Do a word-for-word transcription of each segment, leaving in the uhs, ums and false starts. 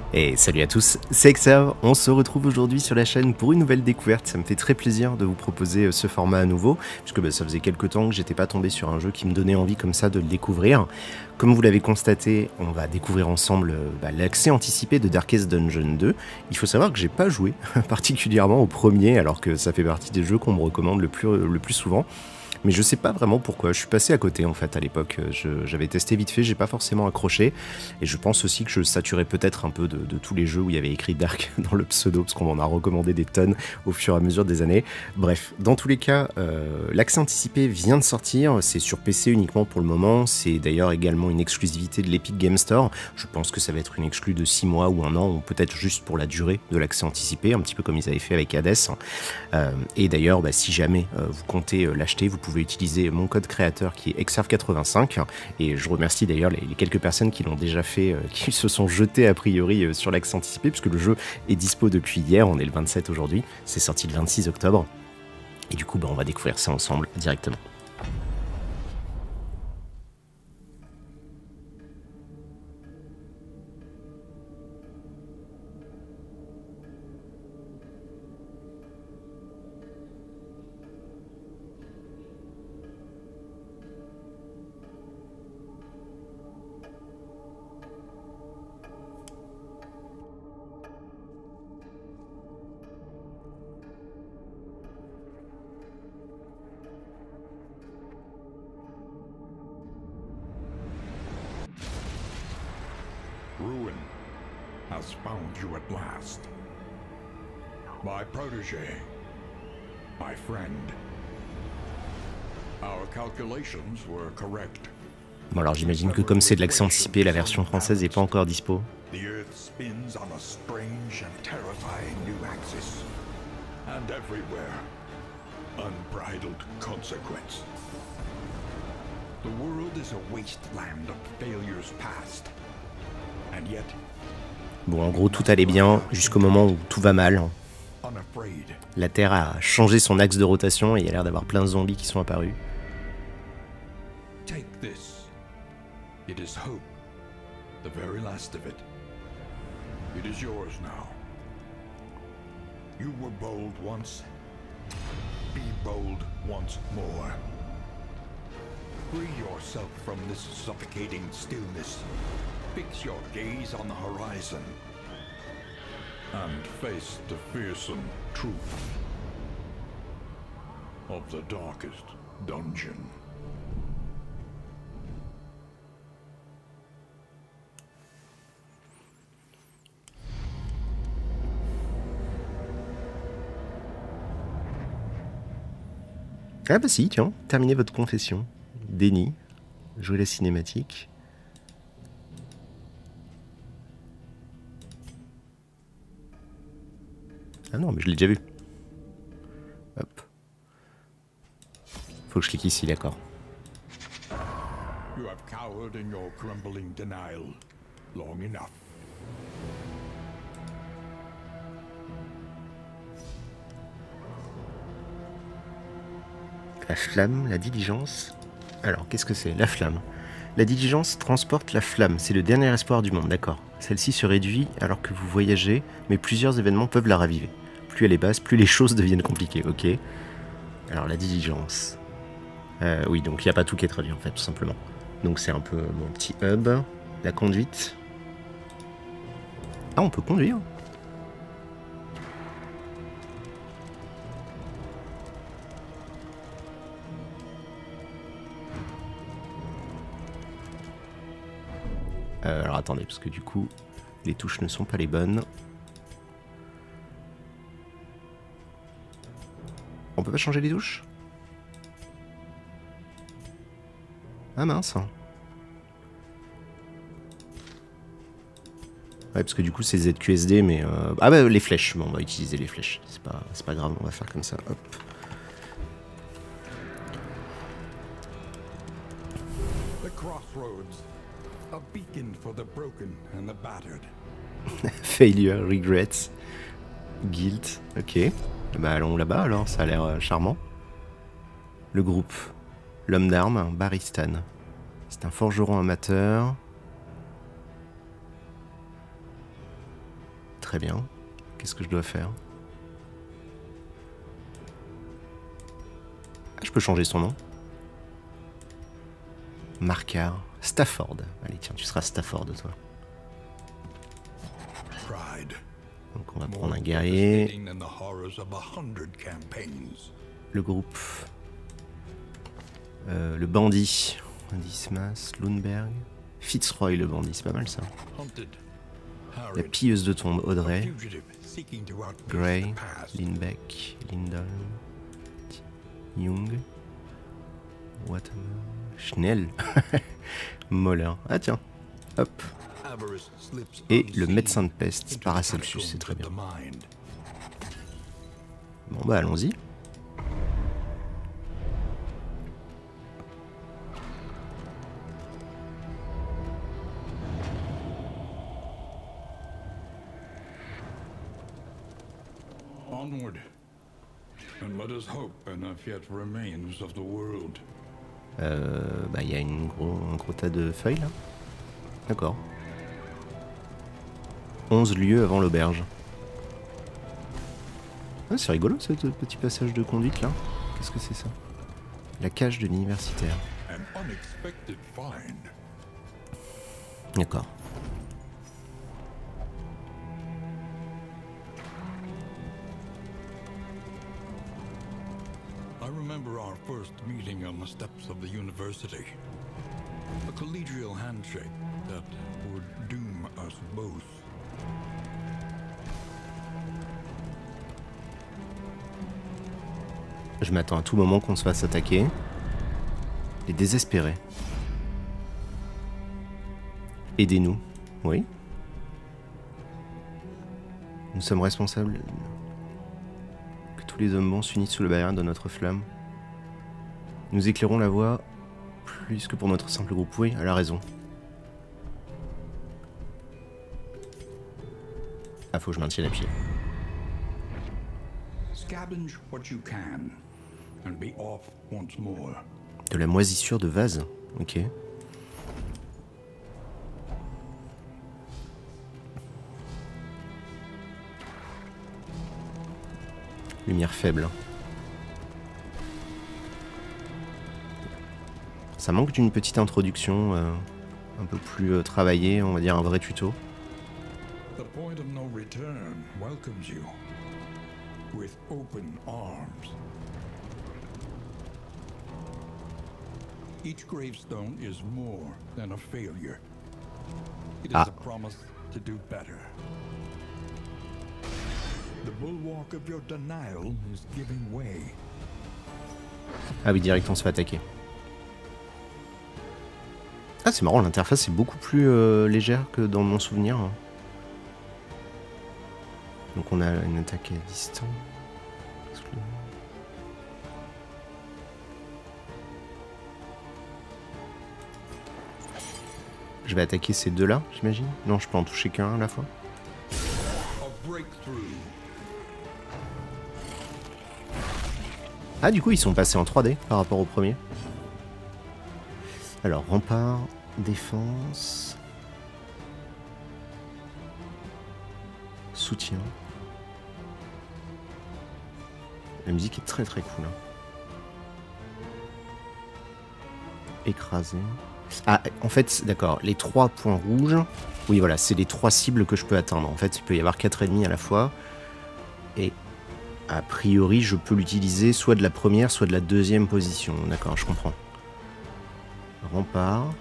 Et salut à tous, c'est Xav, on se retrouve aujourd'hui sur la chaîne pour une nouvelle découverte. Ça me fait très plaisir de vous proposer ce format à nouveau, puisque bah, ça faisait quelques temps que j'étais pas tombé sur un jeu qui me donnait envie comme ça de le découvrir. Comme vous l'avez constaté, on va découvrir ensemble bah, l'accès anticipé de Darkest Dungeon deux. Il faut savoir que j'ai pas joué particulièrement au premier, alors que ça fait partie des jeux qu'on me recommande le plus, le plus souvent. Mais je sais pas vraiment pourquoi, je suis passé à côté en fait à l'époque, j'avais testé vite fait, j'ai pas forcément accroché, et je pense aussi que je saturais peut-être un peu de, de tous les jeux où il y avait écrit Dark dans le pseudo, parce qu'on m'en a recommandé des tonnes au fur et à mesure des années. Bref, dans tous les cas, euh, l'accès anticipé vient de sortir, c'est sur P C uniquement pour le moment, c'est d'ailleurs également une exclusivité de l'Epic Game Store, je pense que ça va être une exclue de six mois ou un an, ou peut-être juste pour la durée de l'accès anticipé, un petit peu comme ils avaient fait avec Hades, euh, et d'ailleurs bah, si jamais euh, vous comptez euh, l'acheter, vous pouvez Vous pouvez utiliser mon code créateur qui est Xav quatre-vingt-cinq, et je remercie d'ailleurs les, les quelques personnes qui l'ont déjà fait, euh, qui se sont jetées a priori euh, sur l'accès anticipé, puisque le jeu est dispo depuis hier, on est le vingt-sept aujourd'hui, c'est sorti le vingt-six octobre, et du coup bah, on va découvrir ça ensemble directement. Ruin has found you at last. My protege, my friend. Our calculations were correct. Bon alors j'imagine que comme c'est de l'accès anticipé, la version française n'est pas encore dispo. The Earth spins on a strange and terrifying new axis. And everywhere, unbridled consequence. The world is a wasteland of failures past. And yet, bon en gros tout allait bien jusqu'au moment où tout va mal. unafraid. La Terre a changé son axe de rotation et il y a l'air d'avoir plein de zombies qui sont apparus. Take this. It is hope. The very last of it. It is yours now. You were bold once. Be bold once more. Free yourself from this suffocating stillness. Fix your gaze on the horizon. And face the fearsome truth of the darkest dungeon. Ah bah si, tiens, terminez votre confession. Déni, jouez la cinématique. Ah non, mais je l'ai déjà vu. Hop. Faut que je clique ici, d'accord. You have cowered in your crumbling denial long enough. La flamme, la diligence. Alors, qu'est-ce que c'est? La flamme. La diligence transporte la flamme, c'est le dernier espoir du monde, d'accord. Celle-ci se réduit alors que vous voyagez, mais plusieurs événements peuvent la raviver. Plus elle est basse, plus les choses deviennent compliquées, ok. Alors, la diligence. Euh, oui, donc il n'y a pas tout qui est traduit, en fait, tout simplement. Donc c'est un peu mon petit hub. La conduite. Ah, on peut conduire. Euh, alors attendez, parce que du coup, les touches ne sont pas les bonnes. On peut pas changer les touches? Ah mince. Ouais, parce que du coup c'est Z Q S D, mais... Euh... Ah bah les flèches, bon on va utiliser les flèches. C'est pas, c'est pas grave, on va faire comme ça, hop. The crossroads, a beacon for the broken and the battered. Failure, regrets, guilt, ok. Bah allons là-bas alors, ça a l'air euh, charmant. Le groupe, l'homme d'armes, Baristan. C'est un forgeron amateur. Très bien. Qu'est-ce que je dois faire? Ah, je peux changer son nom. Marcar. Stafford. Allez, tiens, tu seras Stafford, toi. Donc on va prendre un guerrier. Le groupe. Euh, le bandit. Dismas, Lundberg. Fitzroy le bandit, c'est pas mal ça. La pilleuse de tombe, Audrey. Gray. Lindbeck. Lindholm. Young. Waterman. Schnell. Moller. Ah tiens. Hop. Et le médecin de peste, Paracelsus, c'est très bien. Bon bah allons-y. Onward, and let us hope enough yet remains of the world. Euh, bah il y a une gros, un gros tas de feuilles là. D'accord. onze lieues avant l'auberge. Ah, c'est rigolo ce petit passage de conduite là. Qu'est-ce que c'est ça? La cage de l'universitaire. D'accord. I remember our first meeting on the steps of the university. A collegial handshake that would doom us both. Je m'attends à tout moment qu'on se fasse attaquer. Et désespéré. Aidez-nous. Oui. Nous sommes responsables que tous les hommes bons s'unissent sous le barrière de notre flamme. Nous éclairons la voie plus que pour notre simple groupe. Oui, elle a raison. Ah, faut que je maintienne à pied. Scavenge what you can and be off once more. De la moisissure de vase. Ok. Lumière faible. Ça manque d'une petite introduction euh, un peu plus euh, travaillée, on va dire un vrai tuto. The point of no return welcomes you with open arms. Each gravestone is more than a failure. It is Ah. a promise to do better. The bulwark of your denial is giving way. Ah oui, direct on se fait attaquer. Ah c'est marrant, l'interface est beaucoup plus euh, légère que dans mon souvenir. Donc on a une attaque à distance. Je vais attaquer ces deux-là, j'imagine. Non, je peux en toucher qu'un à la fois. Ah, du coup, ils sont passés en trois D par rapport au premier. Alors, rempart, défense, soutien. La musique est très très cool. Hein. Écrasé. Ah, en fait, d'accord, les trois points rouges, oui, voilà, c'est les trois cibles que je peux atteindre. En fait, il peut y avoir quatre ennemis à la fois. Et a priori, je peux l'utiliser soit de la première, soit de la deuxième position. D'accord, je comprends. Rempart.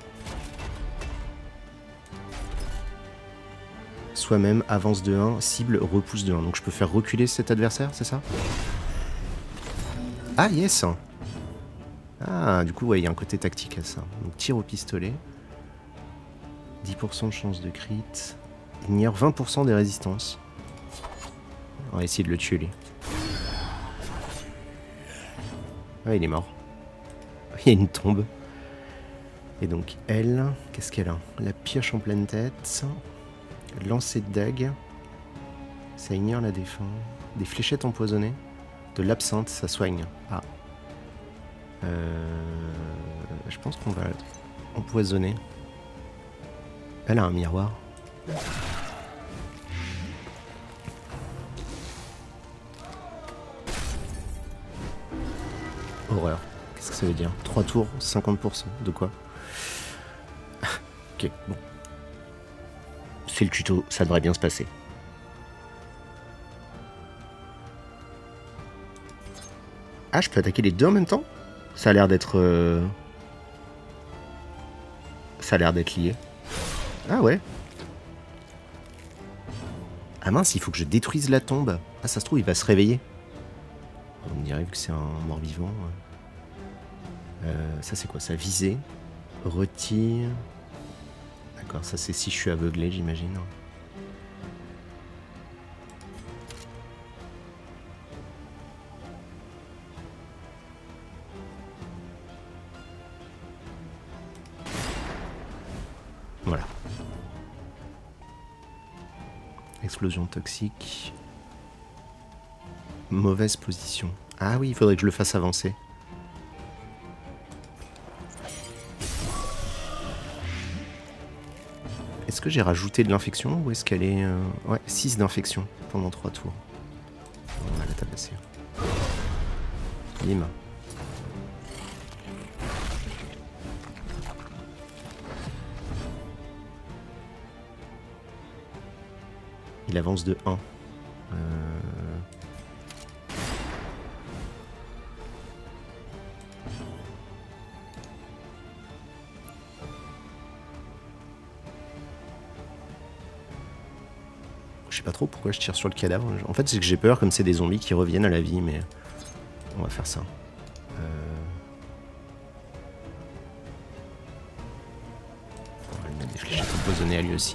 Soit même avance de un, cible repousse de un. Donc je peux faire reculer cet adversaire, c'est ça? Ah, yes! Ah, du coup, ouais, il y a un côté tactique à ça. Donc, tir au pistolet. dix pour cent de chance de crit. Ignore vingt pour cent des résistances. On va essayer de le tuer, lui. Ah, il est mort. Il y a une tombe. Et donc, elle, qu'est-ce qu'elle a? La pioche en pleine tête. Lancer de dague. Ça ignore la défense. Des fléchettes empoisonnées. De l'absinthe, ça soigne. Ah. Euh, je pense qu'on va empoisonner. Elle a un miroir. Horreur. Qu'est-ce que ça veut dire? trois tours, cinquante pour cent. De quoi? Ok, bon. C'est le tuto, ça devrait bien se passer. Ah, je peux attaquer les deux en même temps? Ça a l'air d'être... Euh... Ça a l'air d'être lié. Ah ouais. Ah mince, il faut que je détruise la tombe. Ah, ça se trouve, il va se réveiller. On dirait que c'est un mort-vivant. Euh, ça, c'est quoi ça? Viser. Retire. D'accord, ça, c'est si je suis aveuglé, j'imagine. Voilà. Explosion toxique. Mauvaise position. Ah oui, il faudrait que je le fasse avancer. Est-ce que j'ai rajouté de l'infection ou est-ce qu'elle est... Euh... Ouais, six d'infection pendant trois tours. On va la tabasser. Bim. Il avance de un. Euh... Je sais pas trop pourquoi je tire sur le cadavre. En fait, c'est que j'ai peur, comme c'est des zombies qui reviennent à la vie, mais on va faire ça. Euh... On va lui mettre des fléchettes empoisonnées à lui aussi.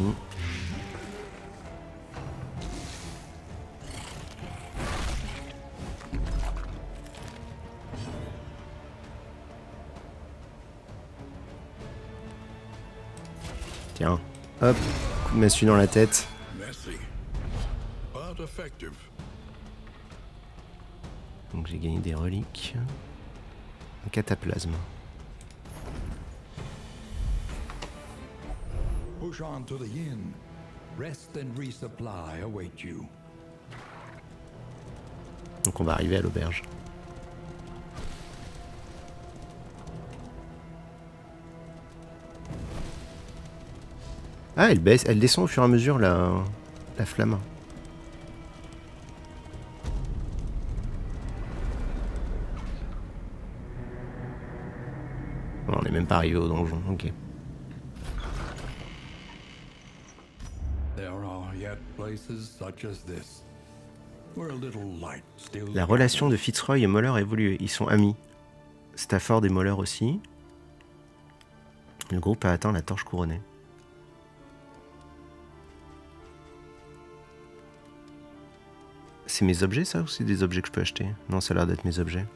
Tiens, hop, coup de massue dans la tête. Donc j'ai gagné des reliques. Un cataplasme. Push on to the inn. Rest and resupply await you. Donc on va arriver à l'auberge. Ah, elle baisse, elle descend au fur et à mesure la, la flamme. Bon, on n'est même pas arrivé au donjon, ok. La relation de Fitzroy et Moller a évolué. Ils sont amis. Stafford et Moller aussi. Le groupe a atteint la torche couronnée. C'est mes objets ça ou c'est des objets que je peux acheter? Non, ça a l'air d'être mes objets.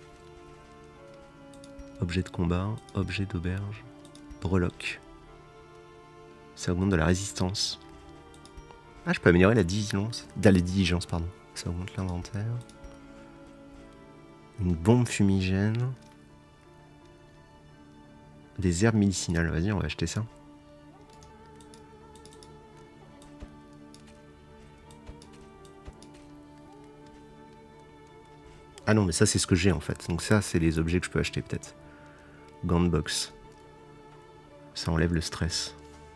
Objet de combat, objet d'auberge, breloque. Ça augmente de la résistance. Ah, je peux améliorer la diligence. La diligence, pardon. Ça augmente l'inventaire. Une bombe fumigène. Des herbes médicinales. Vas-y, on va acheter ça. Ah non, mais ça, c'est ce que j'ai, en fait. Donc ça, c'est les objets que je peux acheter, peut-être. Gant box. Ça enlève le stress.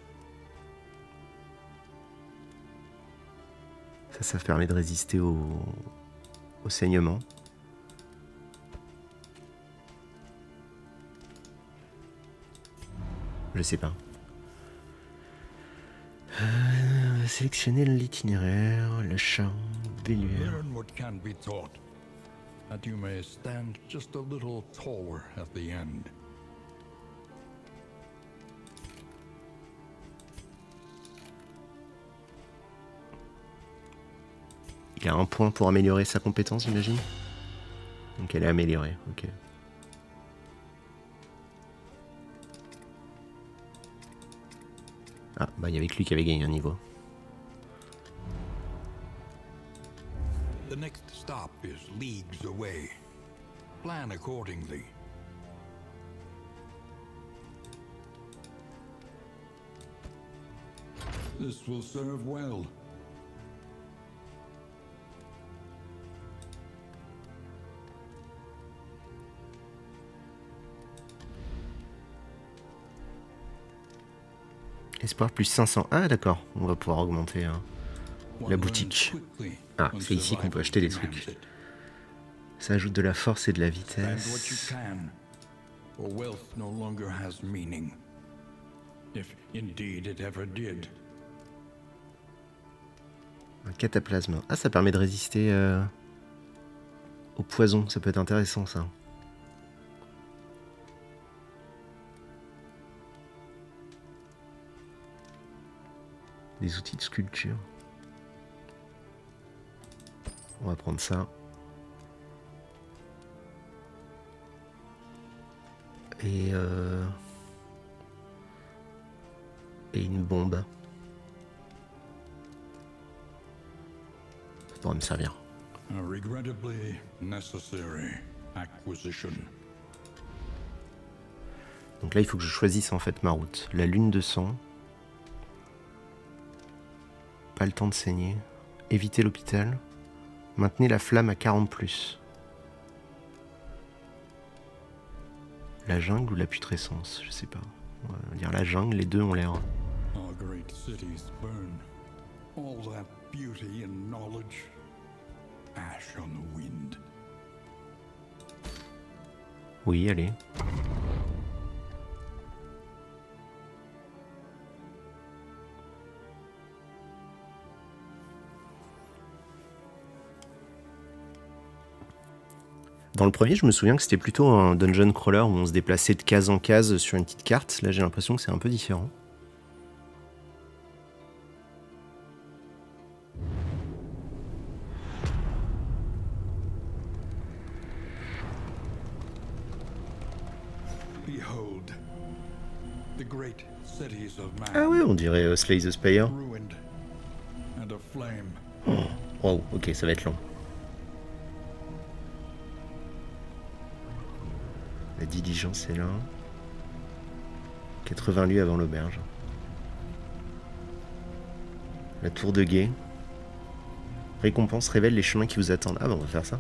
Ça, ça permet de résister au, au saignement. Je sais pas. Euh, sélectionner l'itinéraire, le champ, Belluaire. That you may stand just a little taller at the end. Il a un point pour améliorer sa compétence, j'imagine. Donc elle est améliorée, ok. Ah, bah il y avait que lui qui avait gagné un niveau. The next stop is leagues away. Plan accordingly. This will serve well. Espoir plus cinq cents. Ah d'accord, on va pouvoir augmenter hein, la boutique. Ah, c'est ici qu'on peut acheter des trucs. Ça ajoute de la force et de la vitesse. Un cataplasme. Ah, ça permet de résister euh, au poison. Ça peut être intéressant, ça. Des outils de sculpture. On va prendre ça. Et, euh... Et une bombe. Ça pourrait me servir. Donc là, il faut que je choisisse en fait ma route. La lune de sang. Pas le temps de saigner. Éviter l'hôpital. Maintenez la flamme à quarante plus. La jungle ou la putrescence, je sais pas. On va dire la jungle, les deux ont l'air. Oui, allez. Dans le premier, je me souviens que c'était plutôt un dungeon crawler où on se déplaçait de case en case sur une petite carte. Là, j'ai l'impression que c'est un peu différent. Ah ouais, on dirait euh, Slay the Spire. Oh, wow, ok, ça va être long. La diligence est là. quatre-vingts lieues avant l'auberge. La tour de guet. Récompense révèle les chemins qui vous attendent. Ah bah on va faire ça.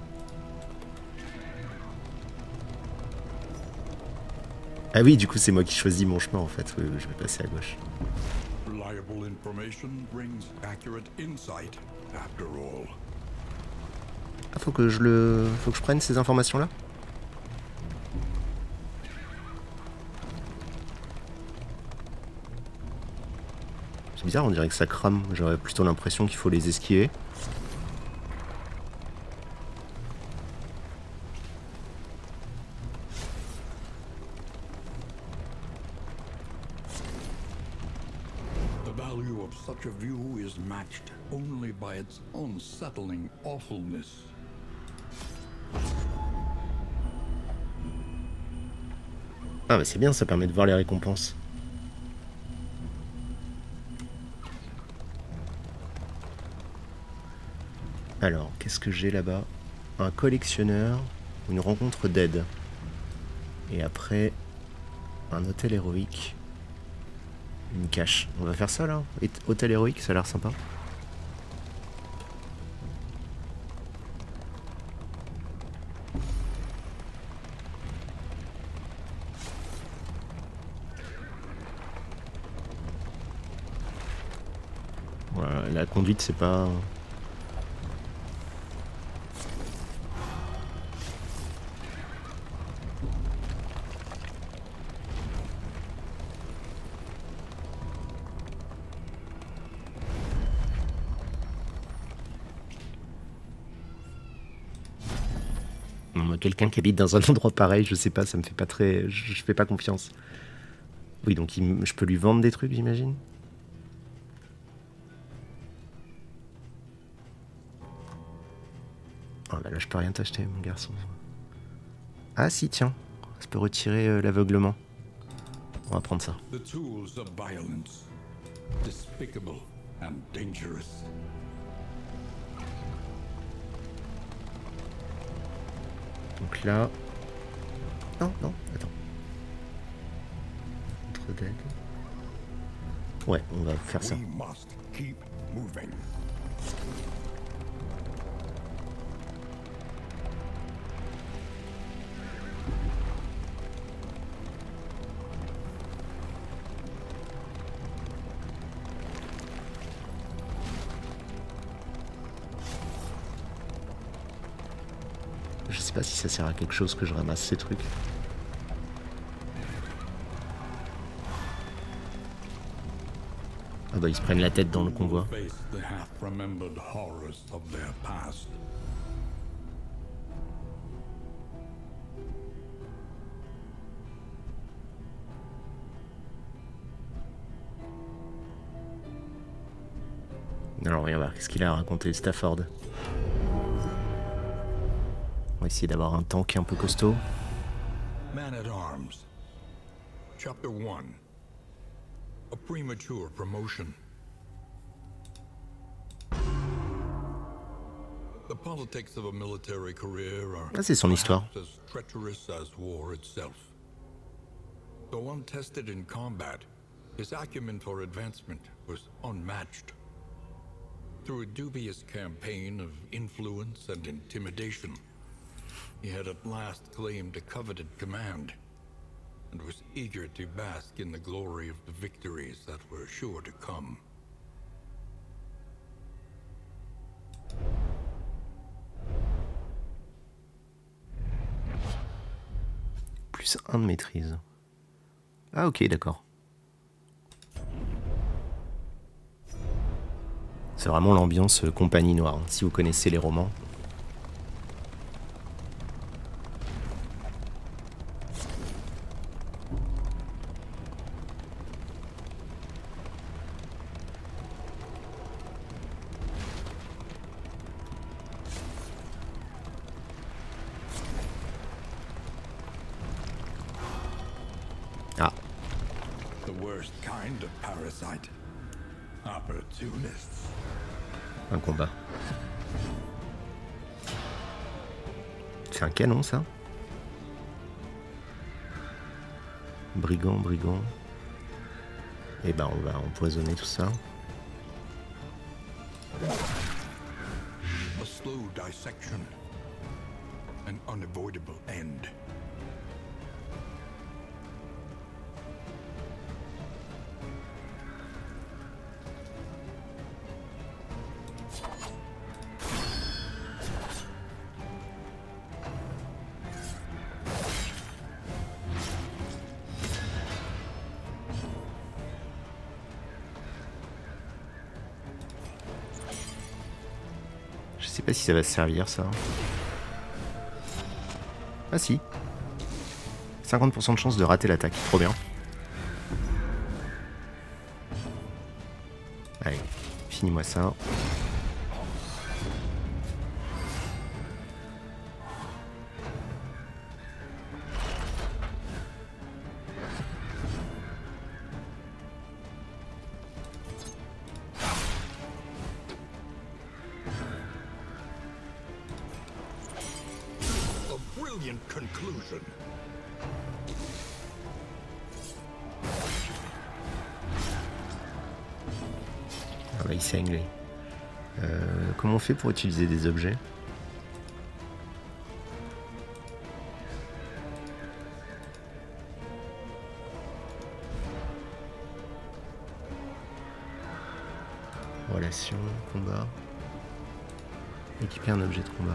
Ah oui, du coup c'est moi qui choisis mon chemin en fait. Oui, oui, je vais passer à gauche. Ah, faut que je le... Faut que je prenne ces informations là. C'est bizarre, on dirait que ça crame. J'aurais plutôt l'impression qu'il faut les esquiver. The value of such a view is matched only by its unsettling awfulness. Ah bah c'est bien, ça permet de voir les récompenses. Alors, qu'est-ce que j'ai là-bas? Un collectionneur, une rencontre d'aide. Et après, un hôtel héroïque. Une cache. On va faire ça là? Hôtel héroïque, ça a l'air sympa. Voilà, la conduite, c'est pas... Quelqu'un qui habite dans un endroit pareil, je sais pas, ça me fait pas très... Je, je fais pas confiance. Oui, donc il, je peux lui vendre des trucs, j'imagine. Oh bah là, je peux rien t'acheter, mon garçon. Ah si, tiens, ça peut retirer euh, l'aveuglement. On va prendre ça. The tools of violence, despicable and dangerous. Donc là... Non, non, attends. Contre d'aide. Ouais, on va faire ça. sais pas si ça sert à quelque chose que je ramasse ces trucs. Ah bah ils se prennent la tête dans le convoi. Alors on va voir qu'est-ce qu'il a à raconter Stafford. On va essayer d'avoir un tank un peu costaud. Man at Arms. Chapter one. A premature promotion. The politics of a military career are Ah, c'est son histoire. as treacherous as war itself. Though untested in combat, his acumen for advancement was unmatched. Through a dubious campaign of influence and intimidation, he had at last claimed a coveted command, and was eager to bask in the glory of the victories that were sure to come. Plus un de maîtrise. Ah ok, d'accord. C'est vraiment l'ambiance Compagnie Noire, hein, si vous connaissez les romans. Ah. The worst kind of parasite. Opportunists. Un combat. C'est un canon ça? Brigand, brigand. Et ben on va empoisonner tout ça. A slow dissection. An unavoidable end. Je sais pas si ça va se servir ça. Ah si. cinquante pour cent de chance de rater l'attaque, trop bien. Allez, finis-moi ça. Conclusion. Ah bah il saigne lui. Euh, comment on fait pour utiliser des objets? Relation, combat. Équiper un objet de combat.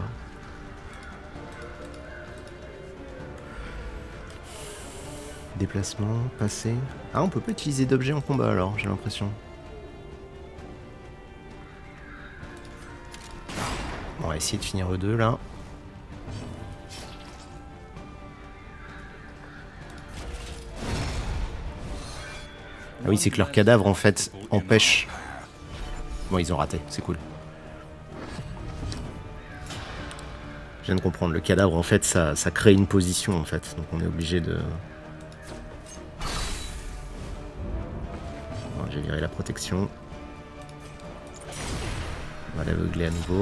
Déplacement, passer. Ah, on peut pas utiliser d'objets en combat alors, j'ai l'impression. Bon, on va essayer de finir eux deux là. Ah oui, c'est que leur cadavre en fait empêche. Bon, ils ont raté, c'est cool. Je viens de comprendre, le cadavre en fait ça, ça crée une position en fait, donc on est obligé de. J'ai viré la protection. On va l'aveugler à nouveau.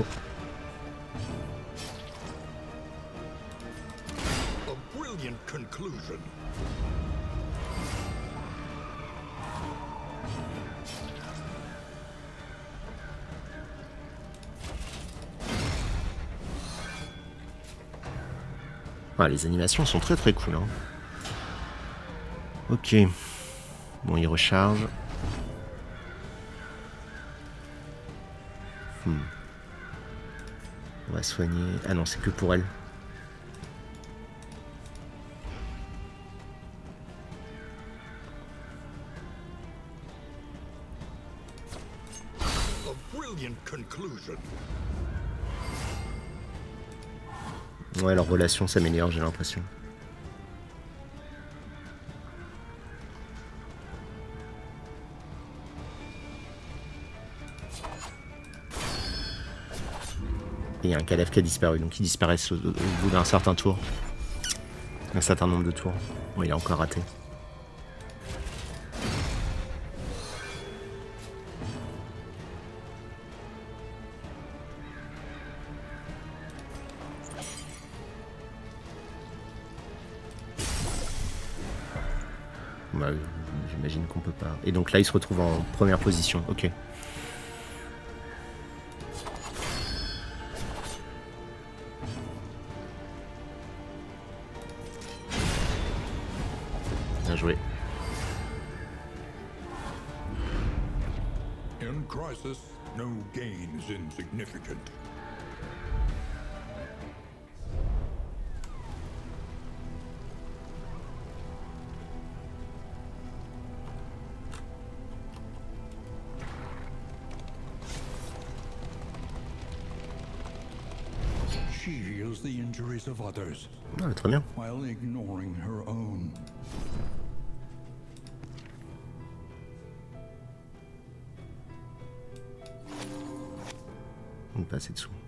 Ah, les animations sont très très cool. Hein. Ok. Bon, il recharge. Hmm. On va soigner. Ah non, c'est que pour elle. A brilliant conclusion. Ouais, leur relation s'améliore, j'ai l'impression. Il y a un cadavre qui a disparu, donc il disparaît au, au bout d'un certain tour. Un certain nombre de tours. Bon, il a encore raté. Bah, j'imagine qu'on peut pas. Et donc là, il se retrouve en première position. Ok. Bien joué. In crisis, no gain is insignificant. She heals the injuries of others, Ah, très bien. while ignoring her own. On peut passer dessous.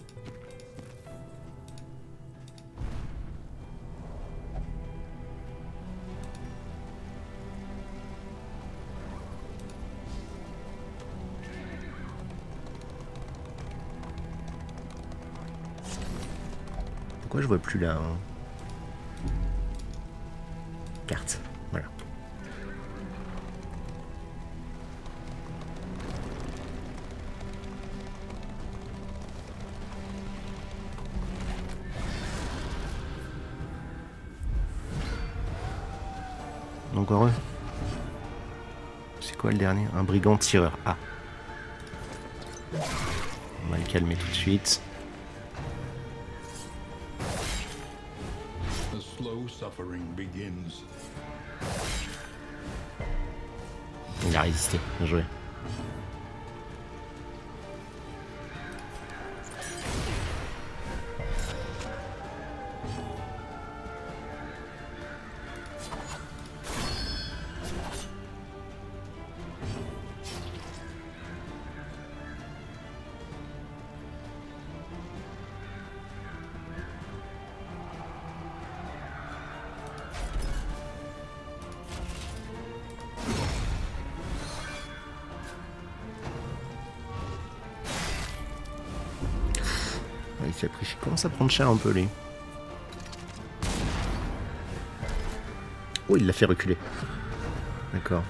Pourquoi je vois plus la hein, carte? Voilà. Donc heureux. C'est quoi le dernier? Un brigand tireur. Ah. On va le calmer tout de suite. The slow suffering begins. Il a résisté. Bien joué. Il s'est pris. Il commence à prendre cher un peu, lui. Oh, il l'a fait reculer. D'accord.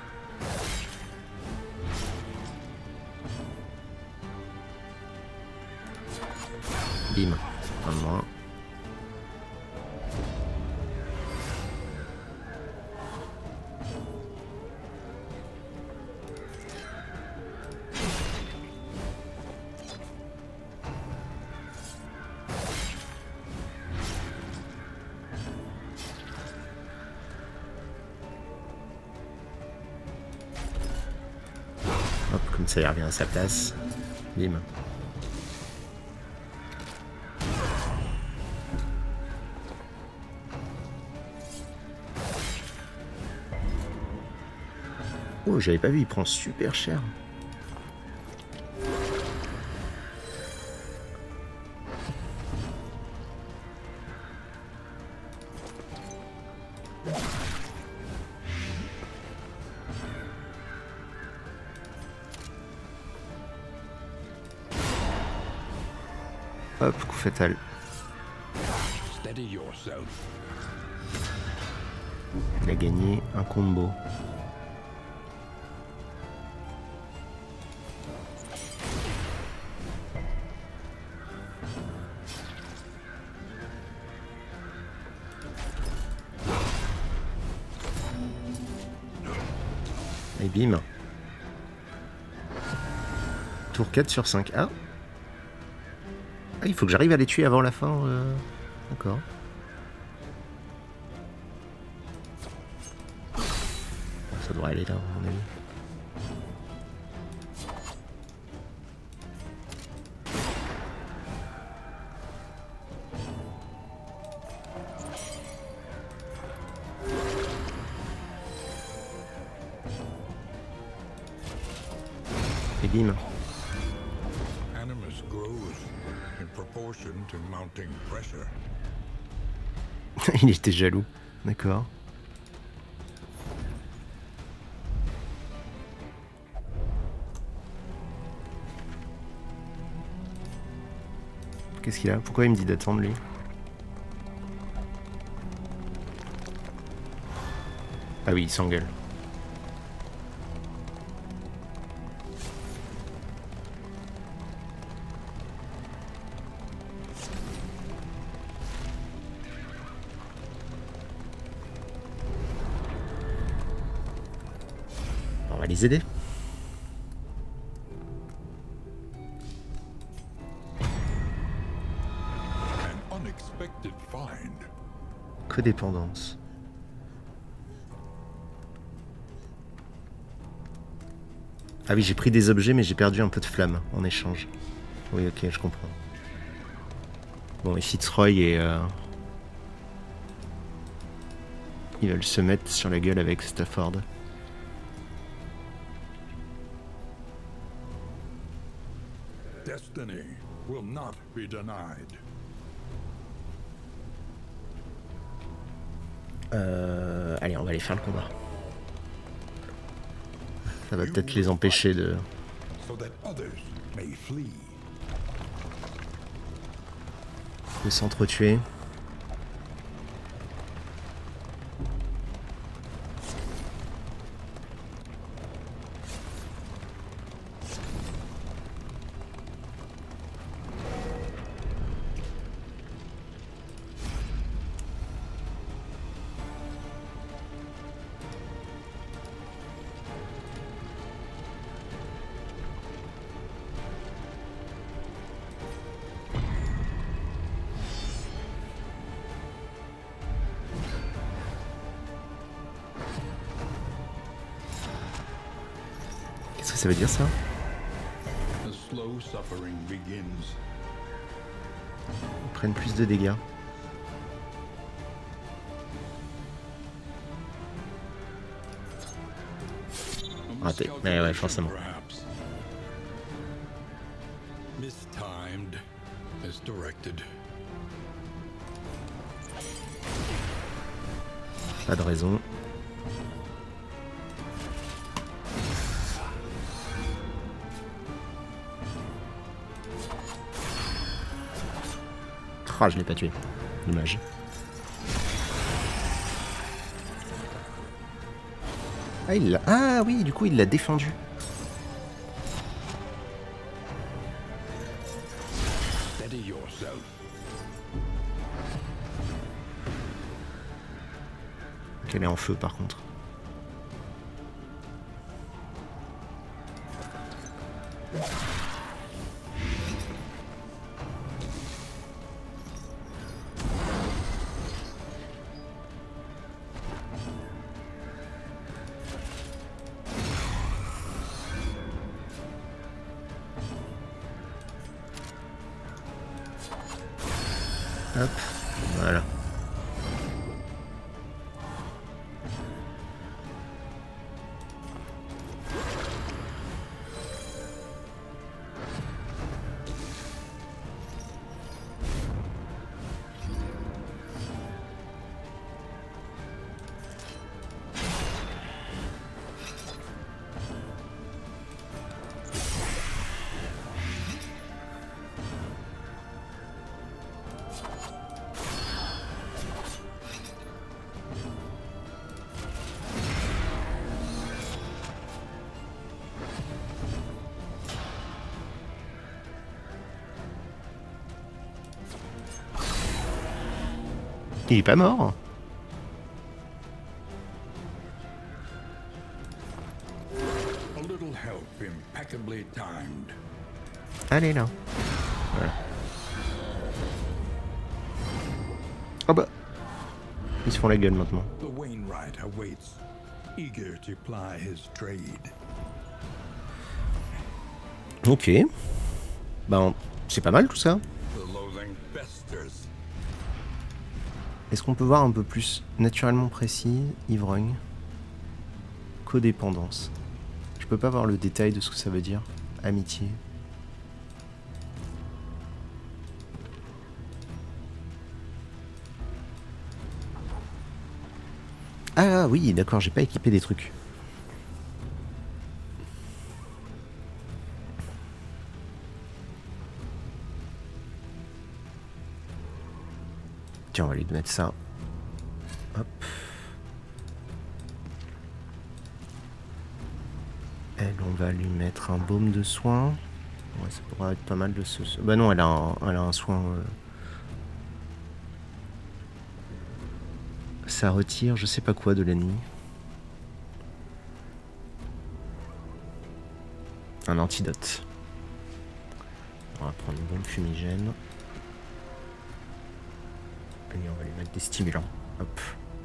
Bim. Un de moins. Hop, comme ça il revient à sa place. Bim. Oh, j'avais pas vu, il prend super cher. Hop, coup fatal. Steady yourself. Il a gagné un combo. Et bim. Tour quatre sur cinq. Ah, ah il faut que j'arrive à les tuer avant la fin. Euh... D'accord. Ça devrait aller là, à mon avis. bim. Animus grows in proportion to mounting pressure. Il était jaloux. D'accord. Qu'est-ce qu'il a? Pourquoi il me dit d'attendre lui? Ah oui, il s'engueule. On va les aider. An unexpected find. Codépendance. Ah oui, j'ai pris des objets, mais j'ai perdu un peu de flamme en échange. Oui, ok, je comprends. Bon, et Fitzroy et... Euh... ils veulent se mettre sur la gueule avec Stafford. Destiny will not be denied. Euh... Allez, on va aller faire le combat. Ça va peut-être les empêcher de... de s'entretuer. Qu'est-ce que ça veut dire ça? The slow suffering begins. Ils prennent plus de dégâts. Raté. Mais ouais, forcément. Mistimed as directed. Pas de raison. Ah, je l'ai pas tué. Dommage. Ah, il l'a... Ah oui, du coup, il l'a défendu. Steady yourself. Elle est en feu, par contre. Hop, voilà. Il est pas mort. A little help impeccably timed. Allez là. Voilà. Oh bah. Ils se font la gueule maintenant. The Wainwright awaits, eager to ply his trade. Ok. Ben, c'est pas mal tout ça. The loathing festers. Est-ce qu'on peut voir un peu plus naturellement précis, ivrogne, codépendance? Je peux pas voir le détail de ce que ça veut dire. amitié. Ah oui, d'accord, j'ai pas équipé des trucs. Tiens, on va lui mettre ça. Hop. Elle, on va lui mettre un baume de soin. Ouais, ça pourra être pas mal de ce... Bah non, elle a un, elle a un soin... Euh... Ça retire je sais pas quoi de l'ennemi. Un antidote. On va prendre une bombe fumigène. Et on va lui mettre des stimulants. Hop.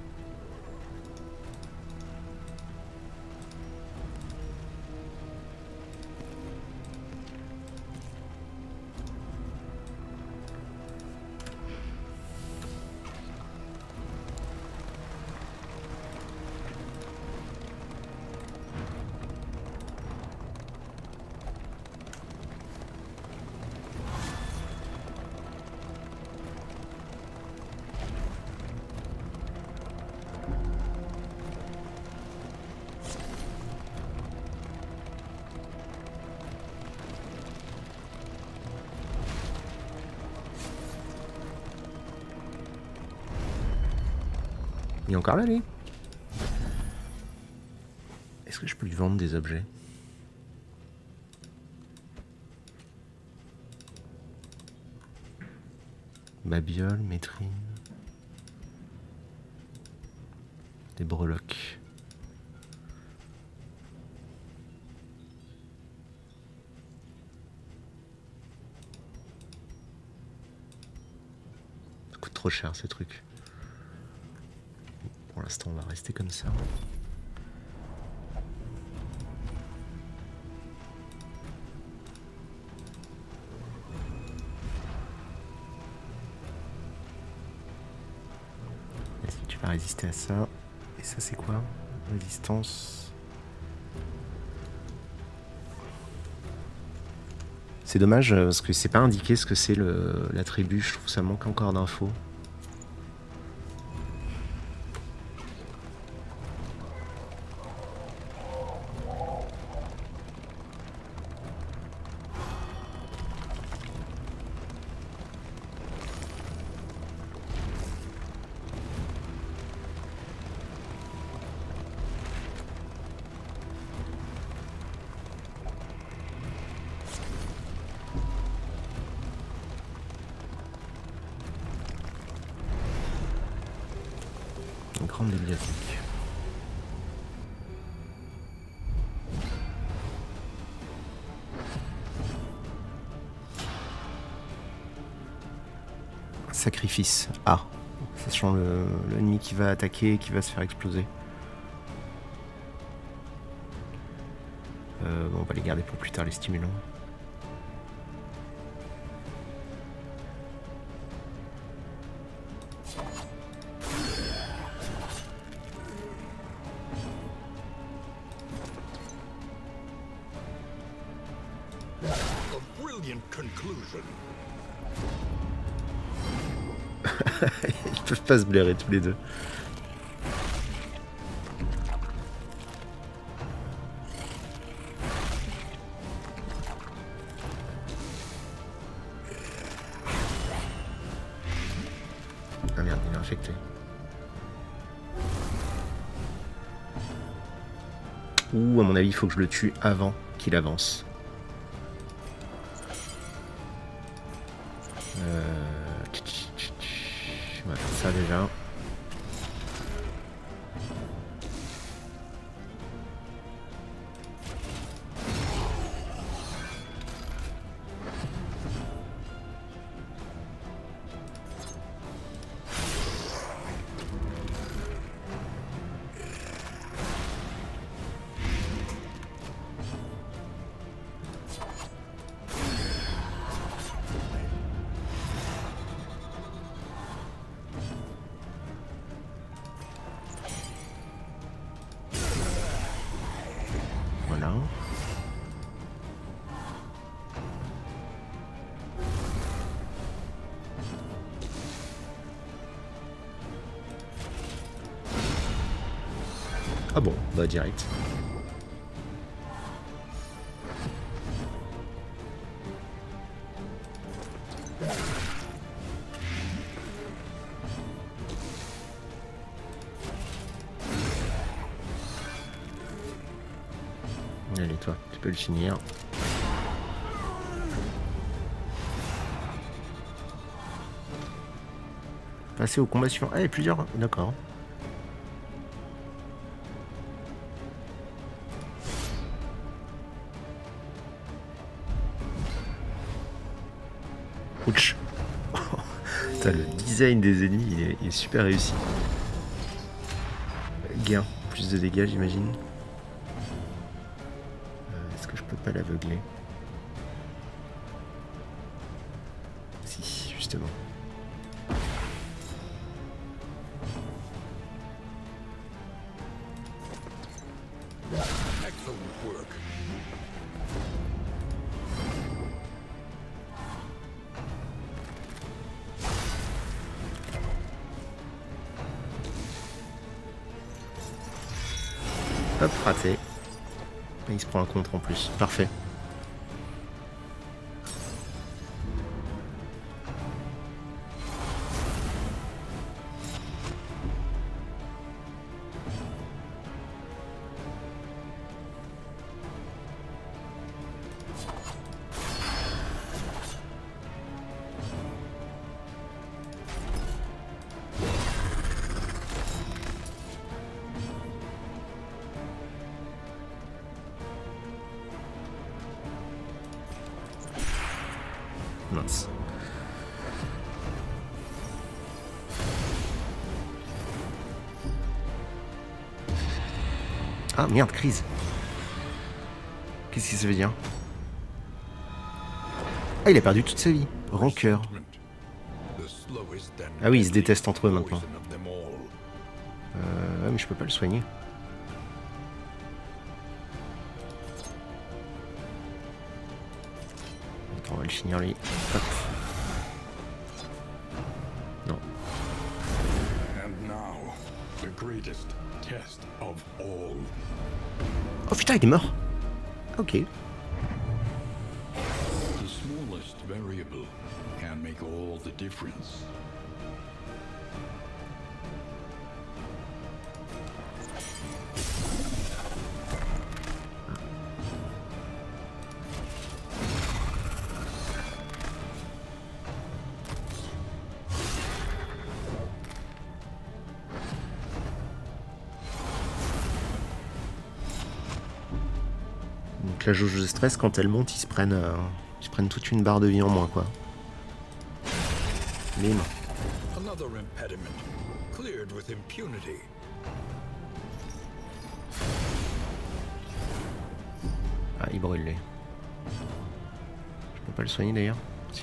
Il est encore là, lui? Est-ce que je peux lui vendre des objets? Babiole, métrine. Des breloques. Ça coûte trop cher, ces trucs. Pour l'instant, on va rester comme ça. Est-ce que tu vas résister à ça? Et ça, c'est quoi? Résistance. C'est dommage parce que c'est pas indiqué ce que c'est l'attribut. Je trouve que ça manque encore d'infos. Une grande bibliothèque. Sacrifice. Ah, sachant l'ennemi qui va attaquer et qui va se faire exploser. Euh, bon, on va les garder pour plus tard, les stimulants. Ils peuvent pas se blairer tous les deux. Ah merde, il est infecté. Ouh, à mon avis, il faut que je le tue avant qu'il avance. Euh... On va faire ça déjà. Ah bon, bah direct. Allez toi, tu peux le finir. Passer au combat suivant. Ah, il y a plusieurs. D'accord. Ouch. Putain, le design des ennemis il est, il est super réussi. Gain, plus de dégâts j'imagine. Euh, Est-ce que je peux pas l'aveugler? Si, justement. Excellent work. Hop, raté. Il se prend un contre en plus. Parfait. Mince. Ah merde, crise. Qu'est-ce que ça veut dire? Ah, il a perdu toute sa vie. Rancœur. Ah oui, ils se détestent entre eux maintenant. Euh, ouais, mais je peux pas le soigner. Attends, on va le finir lui. Hop. Non. Oh putain, il est mort. Ok. The smallest variable can make all the difference. Donc la jauge de stress, quand elle monte, ils se prennent, euh, ils se prennent toute une barre de vie en moins, quoi. Bim. Another impediment cleared with impunity. Ah, il brûle, lui. Je peux pas le soigner, d'ailleurs. Si.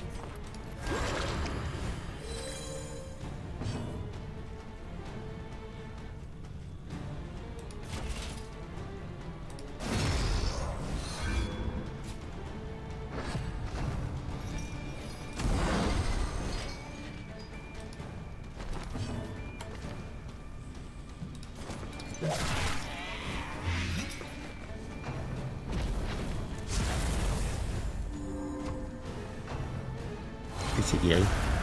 Et c'est guéri.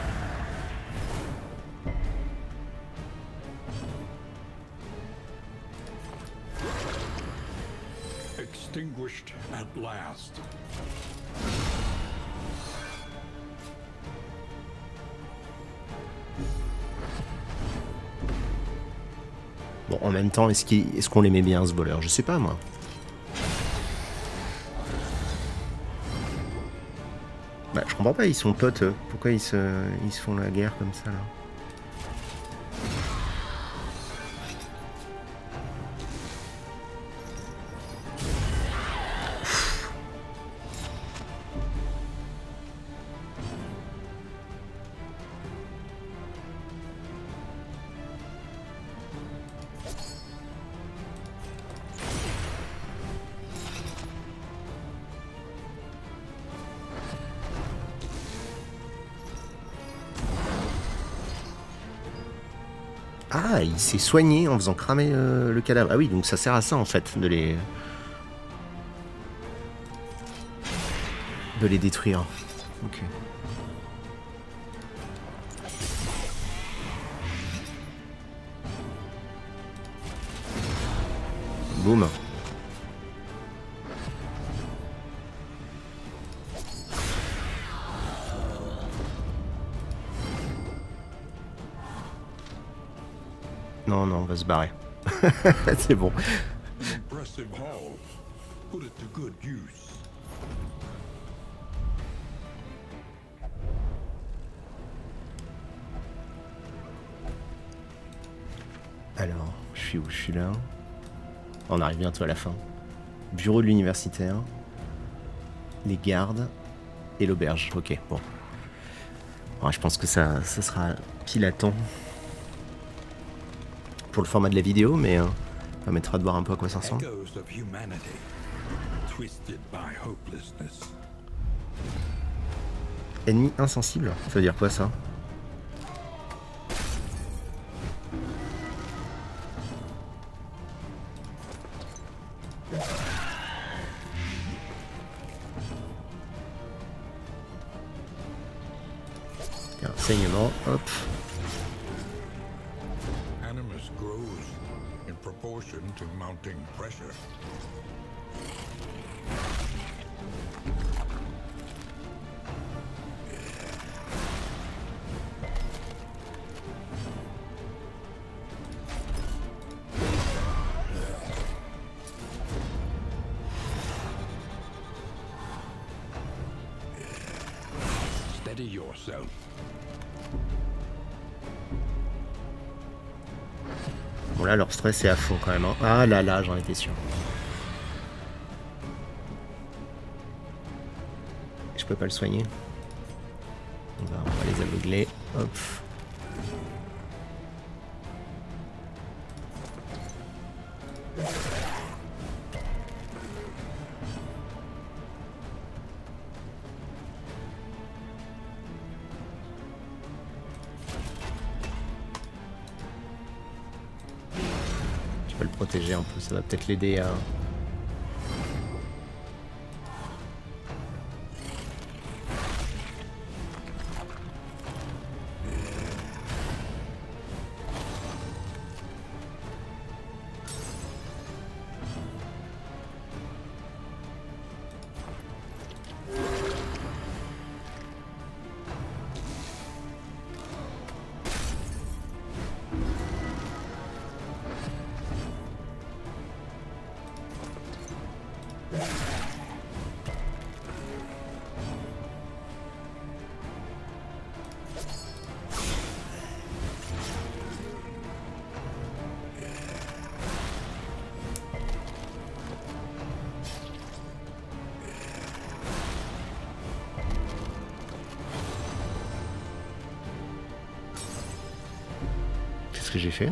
Extinguished at last. Bon, en même temps, est-ce qu'il, est-ce qu'on l'aimait bien, ce voleur? Je sais pas, moi. Bah, je comprends pas, ils sont potes. eux. Pourquoi ils se, ils se font la guerre comme ça, là? Ah, il s'est soigné en faisant cramer euh, le cadavre. Ah oui, donc ça sert à ça en fait, de les... de les détruire. Ok. Boum. Non, non, on va se barrer. C'est bon. Impressive haul. Put it to good use. Alors, je suis où? Je suis là. On arrive bientôt à la fin. Bureau de l'universitaire. Les gardes. Et l'auberge. Ok, bon. Ouais, je pense que ça, ça sera pile à temps. Pour le format de la vidéo, mais euh, ça permettra de voir un peu à quoi ça ressemble. Echoes of humanity, twisted by hopelessness. Ennemi insensible? Ça veut dire quoi ça? Tiens, saignement, hop. Animus grows in proportion to mounting pressure. Steady yourself. Bon là, leur stress est à fond quand même. Hein. Ah là là, j'en étais sûr. Je peux pas le soigner. On va, on va les aveugler. Hop. Je peux le protéger un peu, ça va peut-être l'aider à... Qu'est-ce que j'ai fait?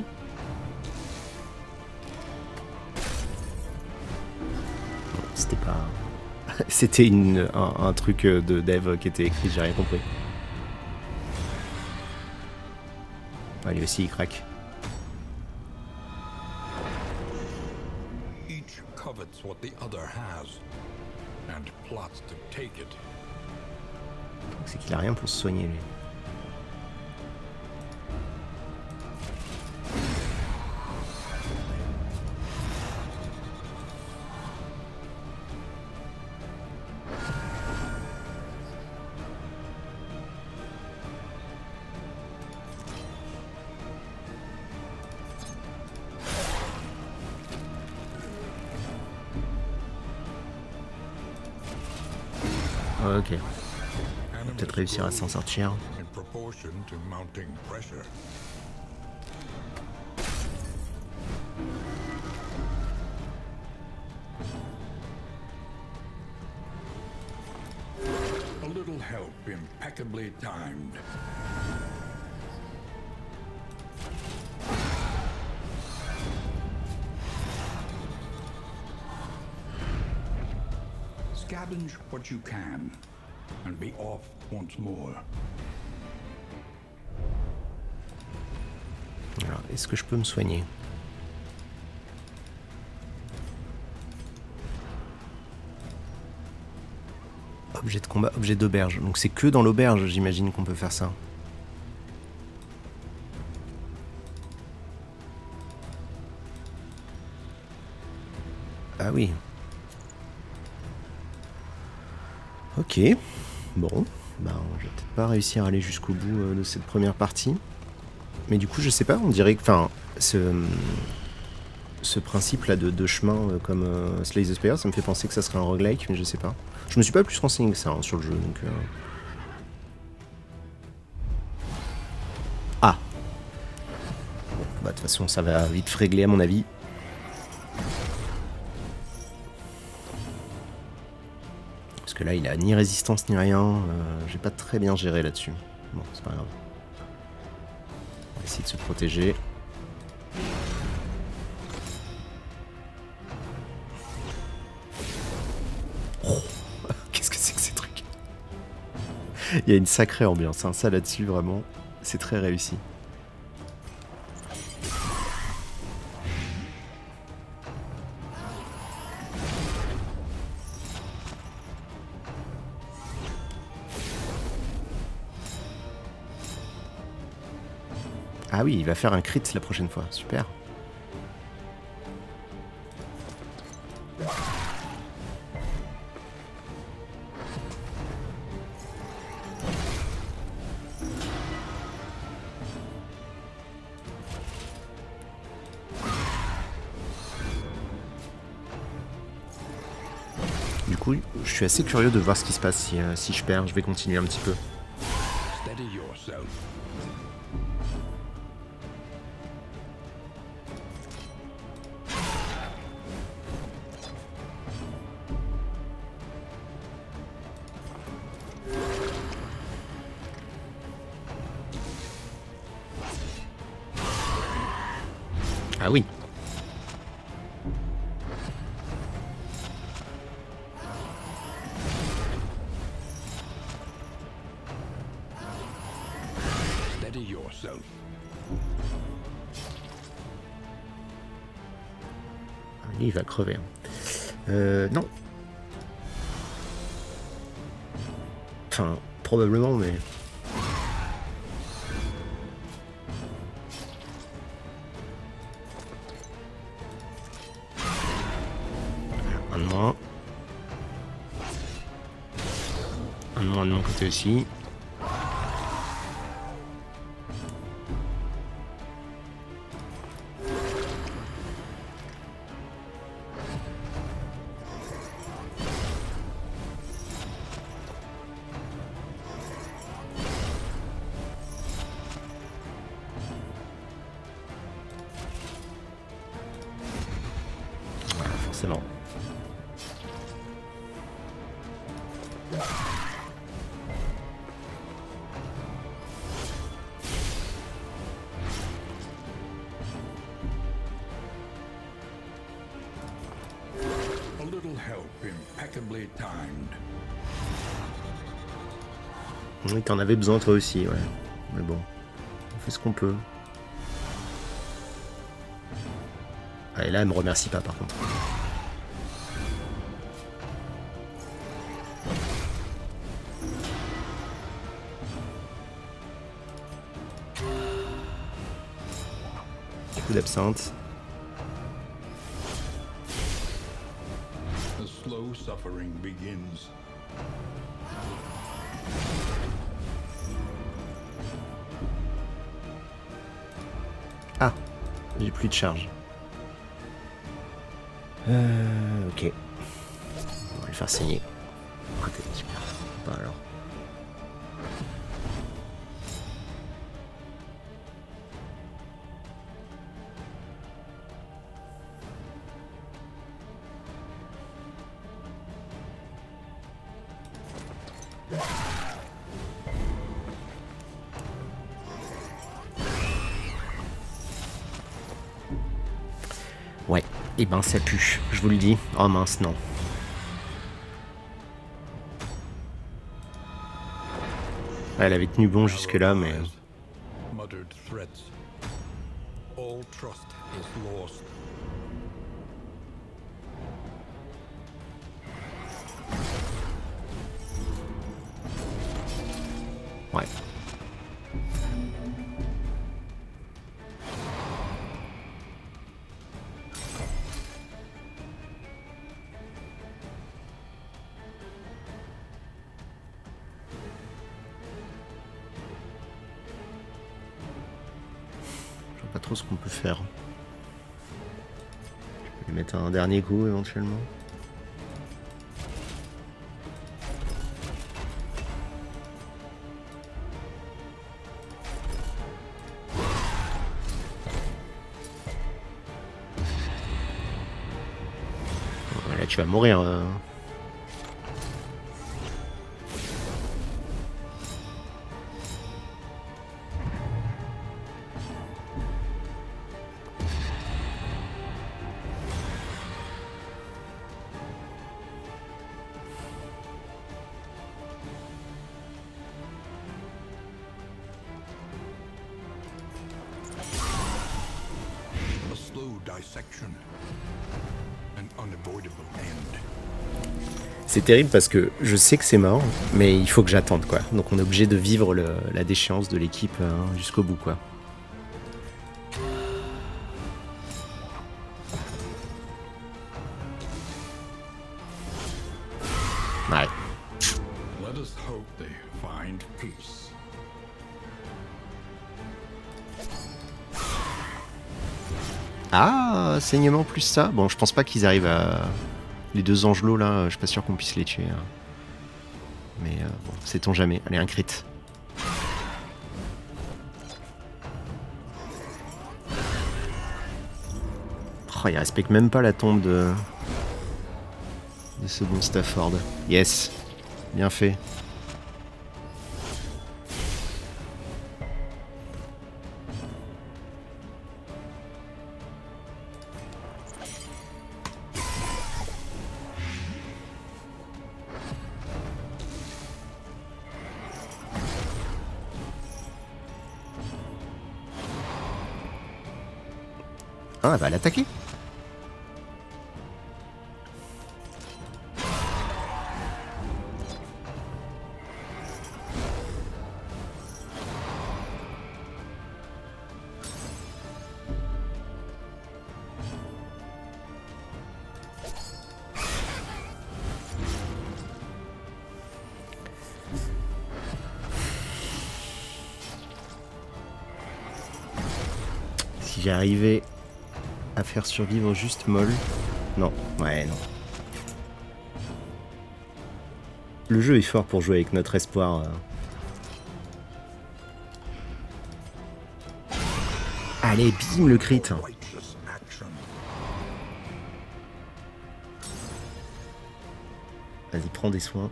C'était pas... C'était une, un, un truc de dev qui était écrit, j'ai rien compris. Ah, lui aussi il craque. Each covets what the other has and plots to take it. C'est qu'il a rien pour se soigner lui. Ok. On va peut-être réussir à s'en sortir. In proportion to mounting pressure. A little help impeccably timed. Scavenge what you can and be off once more. Alors, est-ce que je peux me soigner? Objet de combat, objet d'auberge. Donc c'est que dans l'auberge, j'imagine qu'on peut faire ça. Ah oui. Ok. Bon. Ben, je vais peut-être pas réussir à aller jusqu'au bout euh, de cette première partie. Mais du coup, je sais pas, on dirait que... Enfin, ce, ce principe-là de, de chemin euh, comme euh, Slay the Spire, ça me fait penser que ça serait un roguelike, mais je sais pas. Je me suis pas plus renseigné que ça hein, sur le jeu, donc... Euh... Ah. Bon, bah de toute façon, ça va vite frégler à mon avis. Parce que là, il a ni résistance ni rien. Euh, J'ai pas très bien géré là-dessus. Bon, c'est pas grave. On va essayer de se protéger. Oh, qu'est-ce que c'est que ces trucs? Il y a une sacrée ambiance, hein. Ça là-dessus, vraiment, c'est très réussi. Ah oui, il va faire un crit la prochaine fois, super. Du coup, je suis assez curieux de voir ce qui se passe si, euh, si je perds. Je vais continuer un petit peu. Steady yourself. Ah oui. Steady yourself. Lui, il va crever. Euh, non. Enfin, probablement, mais... Un de moins. Un de moins de mon côté aussi. Voilà, forcément. A little help impeccably timed. Oui, t'en avais besoin toi aussi, ouais. Mais bon, on fait ce qu'on peut. Ah, et là, elle me remercie pas par contre. Coup d'absinthe. The slow suffering begins. Ah, j'ai plus de charge. Euh, ok. On va le faire saigner. Raté, super. Bah alors. Ouais, et ben ça pue, je vous le dis. Oh mince, non. Elle avait tenu bon jusque là, mais... Muttered threats. All trust is lost. Ouais. Je vois pas trop ce qu'on peut faire. Je peux lui mettre un dernier coup éventuellement. Là tu vas mourir. Euh... A slow dissection. An unavoidable end. C'est terrible parce que je sais que c'est mort, mais il faut que j'attende quoi. Donc on est obligé de vivre le, la déchéance de l'équipe euh, jusqu'au bout quoi. Ouais. Let us hope they find peace. Ah, saignement plus ça. Bon, je pense pas qu'ils arrivent à... Les deux angelots là, je suis pas sûr qu'on puisse les tuer. Hein. Mais euh, bon, sait-on jamais. Allez, un crit. Oh, il respecte même pas la tombe de... de ce bon Stafford. Yes. Bien fait. Ah, elle va l'attaquer. Si j'arrivais à faire survivre juste Moll. Non, ouais, non. Le jeu est fort pour jouer avec notre espoir. Allez, bim, le crit. Righteous action. Vas-y, prends des soins.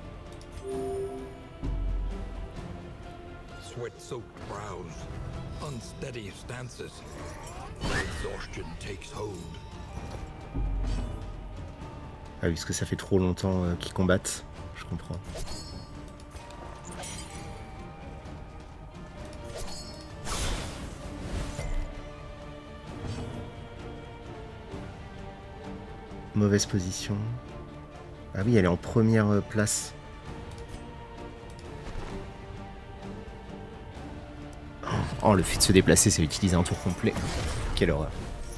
Sweat-soaked brows. Unsteady stances. Exhaustion takes hold. Ah oui, parce que ça fait trop longtemps euh, qu'ils combattent. Je comprends. Mauvaise position. Ah oui, elle est en première euh, place. Oh, le fait de se déplacer, c'est utiliser un tour complet. Quelle horreur.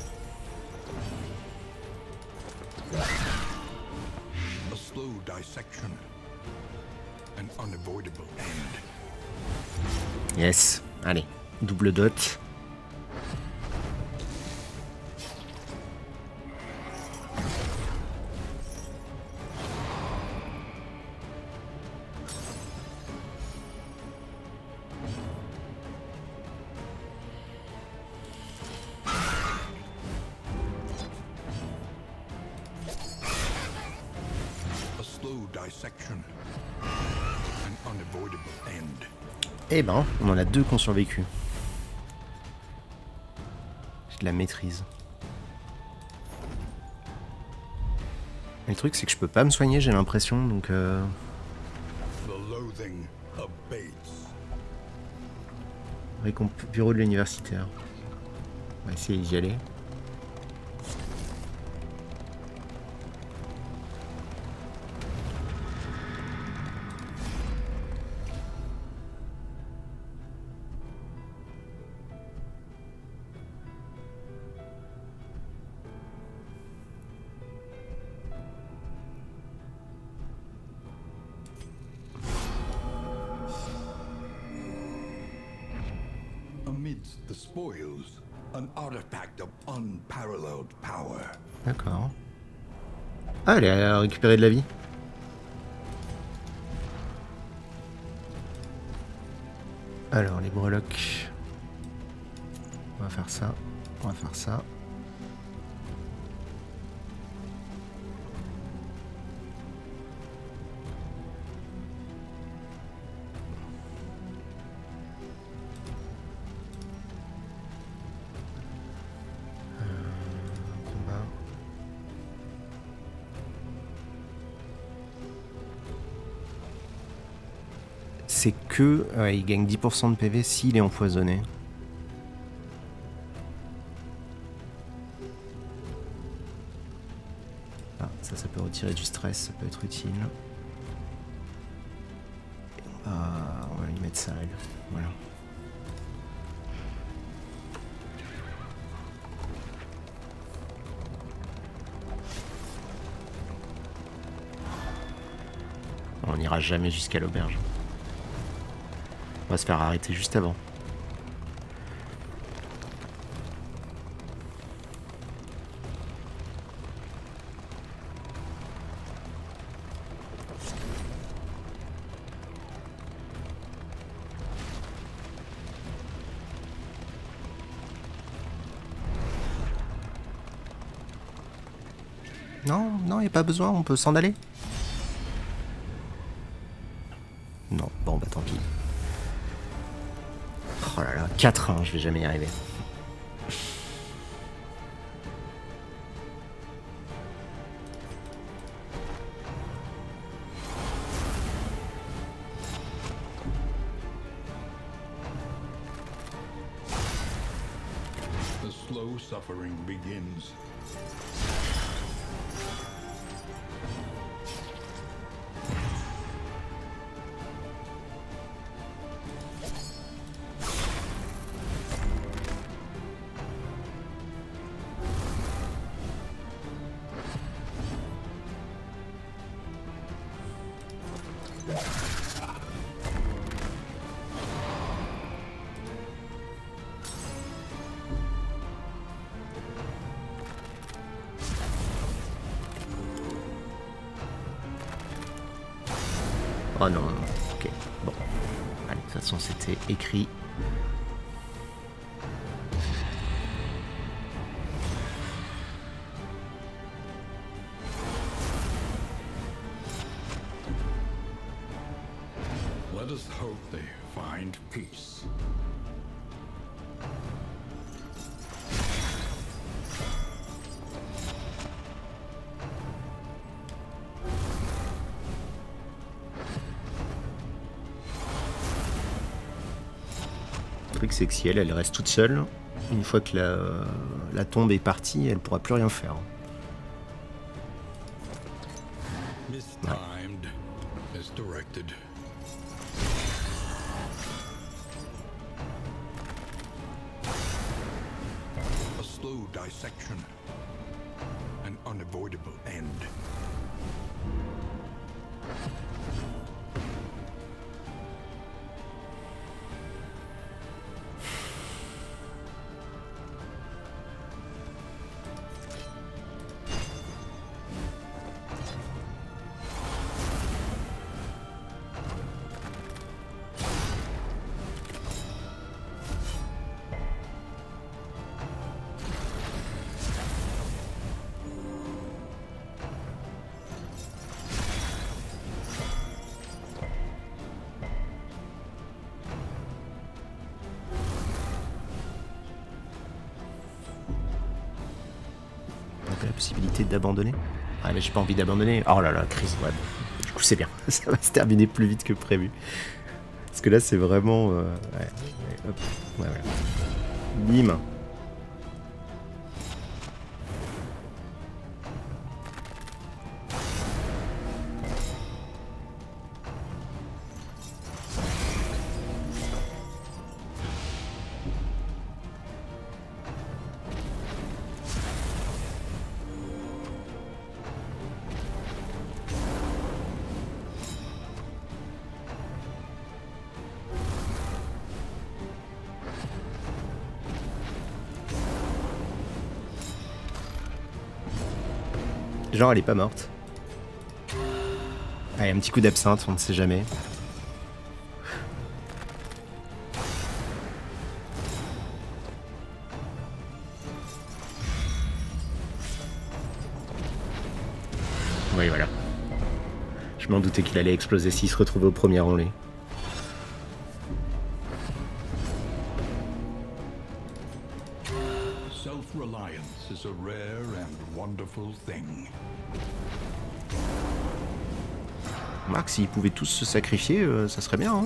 A slow dissection. An unavoidable end. Yes. Allez, double dot. Eh ben, on en a deux qui ont survécu. J'ai de la maîtrise. Et le truc, c'est que je peux pas me soigner, j'ai l'impression, donc... Euh... Récomp... Bureau de l'universitaire. On va essayer d'y aller. Amidst the spoils, an artifact of unparalleled power. D'accord. Ah, elle a récupéré de la vie. Alors, les breloques. On va faire ça. On va faire ça. C'est que... Ouais, il gagne dix pour cent de P V s'il est empoisonné. Ah, ça, ça peut retirer du stress, ça peut être utile. Et on, va... on va lui mettre ça, elle. Voilà. On n'ira jamais jusqu'à l'auberge. On va se faire arrêter juste avant. Non, non, il n'y a pas besoin, on peut s'en aller. Non, bon bah tant pis. Oh là là, quatre un, je vais jamais y arriver. The slow suffering begins. Oh non, ok, bon. Allez, de toute façon, c'était écrit. Let us hope they find peace. Le truc, c'est que si elle, elle reste toute seule, une fois que la, la tombe est partie, elle pourra plus rien faire. Mistimed as directed. A slow dissection. An unavoidable end. La possibilité d'abandonner. Ah mais j'ai pas envie d'abandonner. Oh là là, crise, ouais. Du coup c'est bien, ça va se terminer plus vite que prévu. Parce que là c'est vraiment... Euh... Ouais, hop, ouais, ouais. Bim. Genre, elle est pas morte. Allez, un petit coup d'absinthe, on ne sait jamais. Oui, voilà. Je m'en doutais qu'il allait exploser s'il se retrouvait au premier rang, lui. Self-reliance is a rare and wonderful thing. Marc, s'ils pouvaient tous se sacrifier, euh, ça serait bien, hein.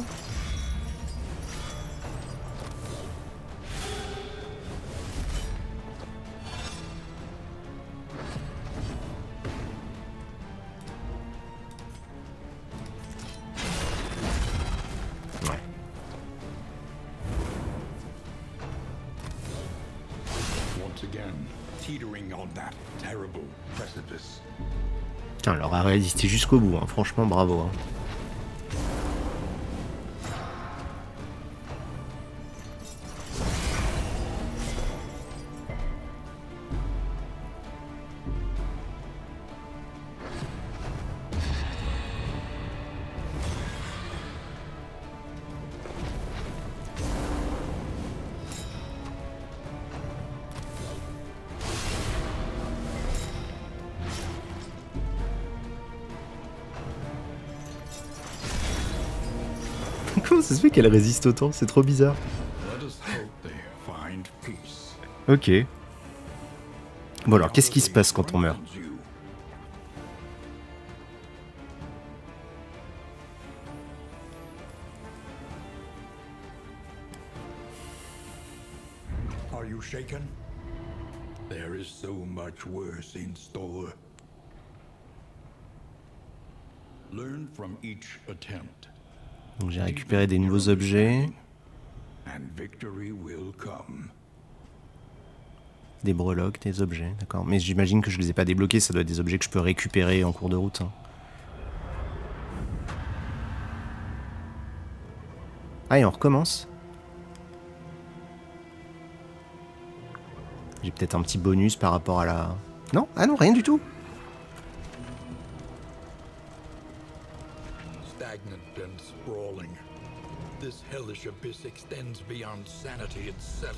Ouais. Once again, teetering on that terrible precipice. Putain, elle leur a résisté jusqu'au bout, hein. Franchement, bravo. Hein. Comment ça se fait qu'elle résiste autant? C'est trop bizarre. Let us hope they find peace. Ok. Bon alors, qu'est-ce qui se passe quand on meurt? Are you shaken? There is so much worse in store. Learn from each attempt. Donc j'ai récupéré des nouveaux objets. And victory will come. Des breloques, des objets, d'accord. Mais j'imagine que je les ai pas débloqués, ça doit être des objets que je peux récupérer en cours de route. Hein. Ah, et on recommence. J'ai peut-être un petit bonus par rapport à la... Non? Ah non, rien du tout. Stagnant and sprawling. This hellish abyss extends beyond sanity itself.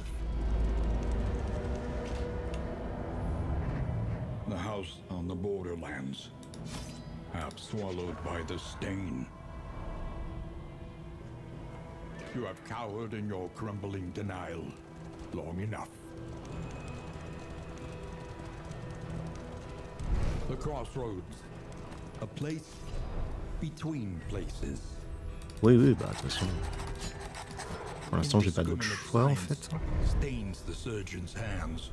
The house on the borderlands, half swallowed by the stain. You have cowered in your crumbling denial long enough. The crossroads, a place between places. Oui, oui, bah de toute façon. Pour l'instant, j'ai pas d'autre choix en fait. Stains the surgeon's hands.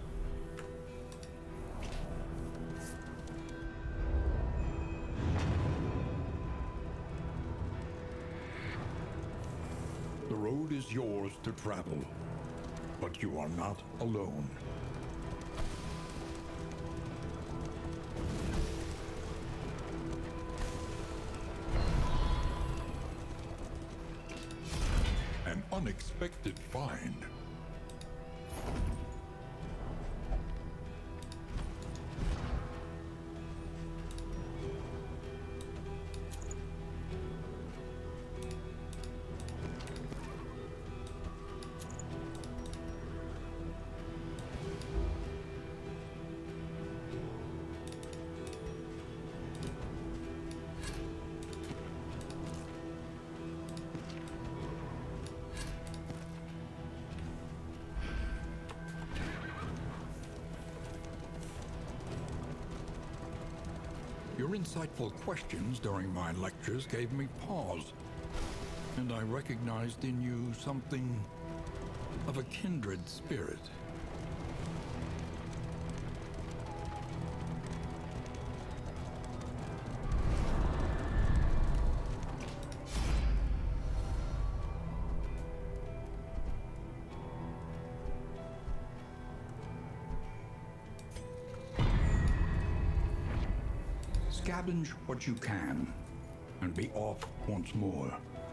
The road is yours to travel, but you are not alone. An unexpected find. Your insightful questions during my lectures gave me pause, and I recognized in you something of a kindred spirit. Scavenge what you can, and be off once more.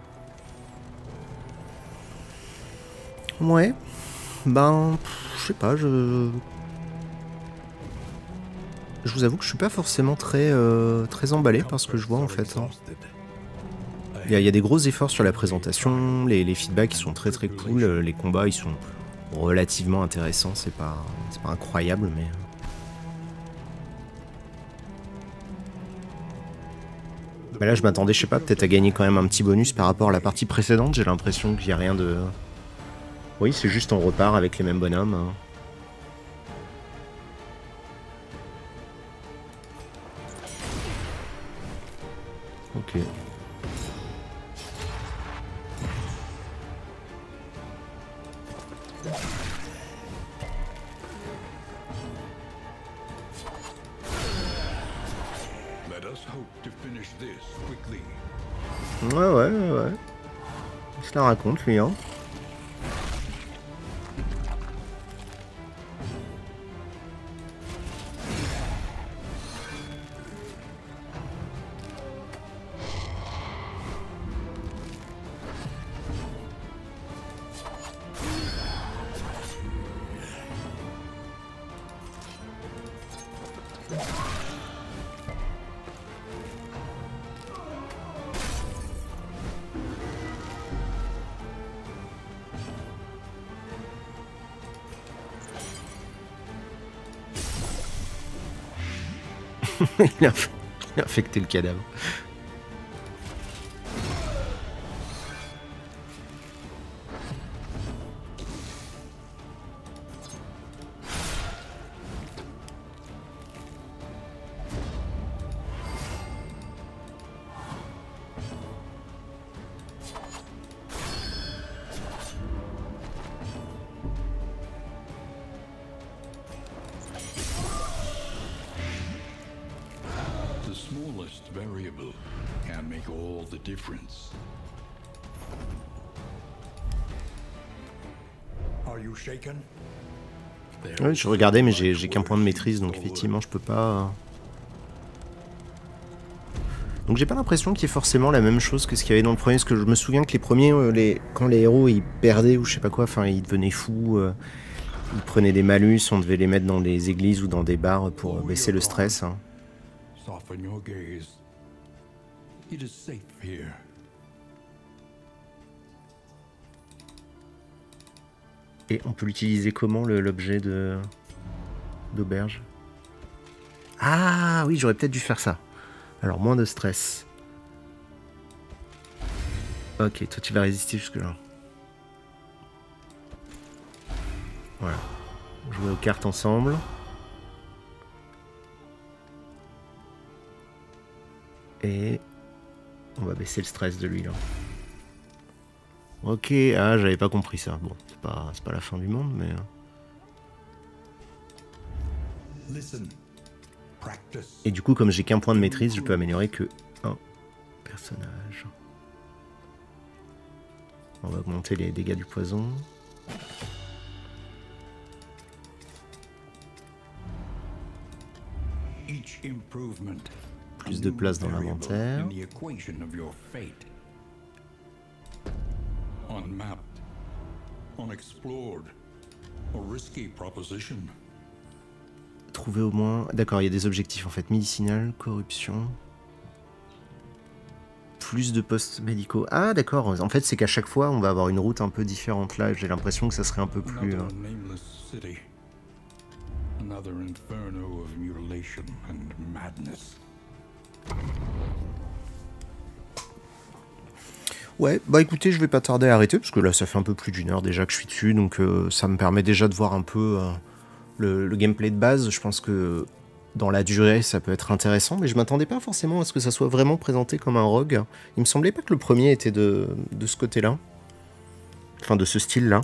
Ouais. Ben, je sais pas, je... je vous avoue que je suis pas forcément très, euh, très emballé par ce que je vois en fait. Hein. Il y, a, il y a des gros efforts sur la présentation, les, les feedbacks ils sont très très cool, les combats ils sont relativement intéressants, c'est pas, c'est pas incroyable mais... Mais là je m'attendais, je sais pas, peut-être à gagner quand même un petit bonus par rapport à la partie précédente, j'ai l'impression qu'il n'y a rien de... Oui, c'est juste on repart avec les mêmes bonhommes. Hein. Ok. Ouais, ouais, ouais, ouais. Il se la raconte, lui, hein. il, a, il a affecté le cadavre. Oui, je regardais, mais j'ai qu'un point de maîtrise, donc effectivement, je peux pas... Donc j'ai pas l'impression qu'il y ait forcément la même chose que ce qu'il y avait dans le premier, parce que je me souviens que les premiers, euh, les... quand les héros, ils perdaient ou je sais pas quoi, enfin, ils devenaient fous, euh... ils prenaient des malus, on devait les mettre dans des églises ou dans des bars pour baisser le stress. Hein. Et on peut l'utiliser comment, l'objet de d'auberge? Ah oui, j'aurais peut-être dû faire ça. Alors, moins de stress. Ok, toi tu vas résister jusque là. Voilà. Jouer aux cartes ensemble. Et on va baisser le stress de lui là. Ok, ah j'avais pas compris ça. Bon, c'est pas, c'est pas la fin du monde, mais... Et du coup, comme j'ai qu'un point de maîtrise, je peux améliorer que un personnage. On va augmenter les dégâts du poison. Plus de place dans l'inventaire. Unmapped, unexplored, a risky proposition. Trouver au moins... D'accord, il y a des objectifs en fait. Médicinal, corruption... Plus de postes médicaux. Ah d'accord, en fait c'est qu'à chaque fois on va avoir une route un peu différente là. J'ai l'impression que ça serait un peu plus... Euh... Ouais, bah écoutez, je vais pas tarder à arrêter, parce que là ça fait un peu plus d'une heure déjà que je suis dessus, donc euh, ça me permet déjà de voir un peu euh, le, le gameplay de base. Je pense que dans la durée ça peut être intéressant, mais je m'attendais pas forcément à ce que ça soit vraiment présenté comme un rogue. Il me semblait pas que le premier était de, de ce côté-là, enfin de ce style-là.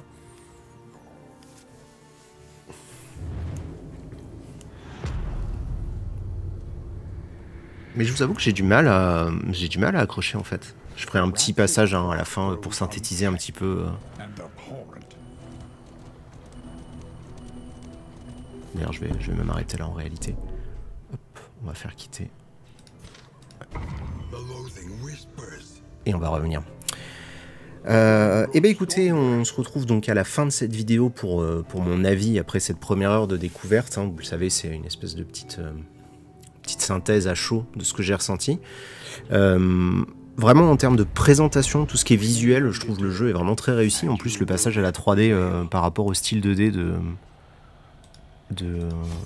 Mais je vous avoue que j'ai du mal à j'ai du mal à accrocher en fait. Je ferai un petit passage hein, à la fin pour synthétiser un petit peu. D'ailleurs, je vais, je vais même arrêter là en réalité. Hop, on va faire quitter. Et on va revenir. Euh, et ben écoutez, on se retrouve donc à la fin de cette vidéo pour, euh, pour mon avis après cette première heure de découverte. Hein. Vous le savez, c'est une espèce de petite... Euh, synthèse à chaud de ce que j'ai ressenti. Euh, vraiment en termes de présentation, tout ce qui est visuel, je trouve que le jeu est vraiment très réussi. En plus le passage à la trois D euh, par rapport au style deux D de, de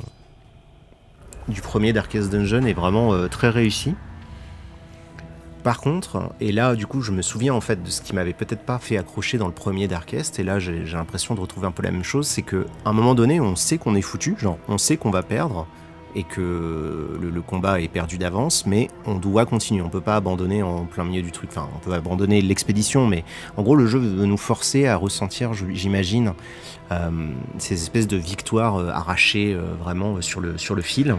du premier Darkest Dungeon est vraiment euh, très réussi. Par contre, et là du coup je me souviens en fait de ce qui m'avait peut-être pas fait accrocher dans le premier Darkest, et là j'ai l'impression de retrouver un peu la même chose, c'est qu'à un moment donné on sait qu'on est foutu, genre on sait qu'on va perdre, et que le, le combat est perdu d'avance, mais on doit continuer, on peut pas abandonner en plein milieu du truc, enfin on peut abandonner l'expédition, mais en gros le jeu veut nous forcer à ressentir, j'imagine, euh, ces espèces de victoires euh, arrachées euh, vraiment sur le, sur le fil.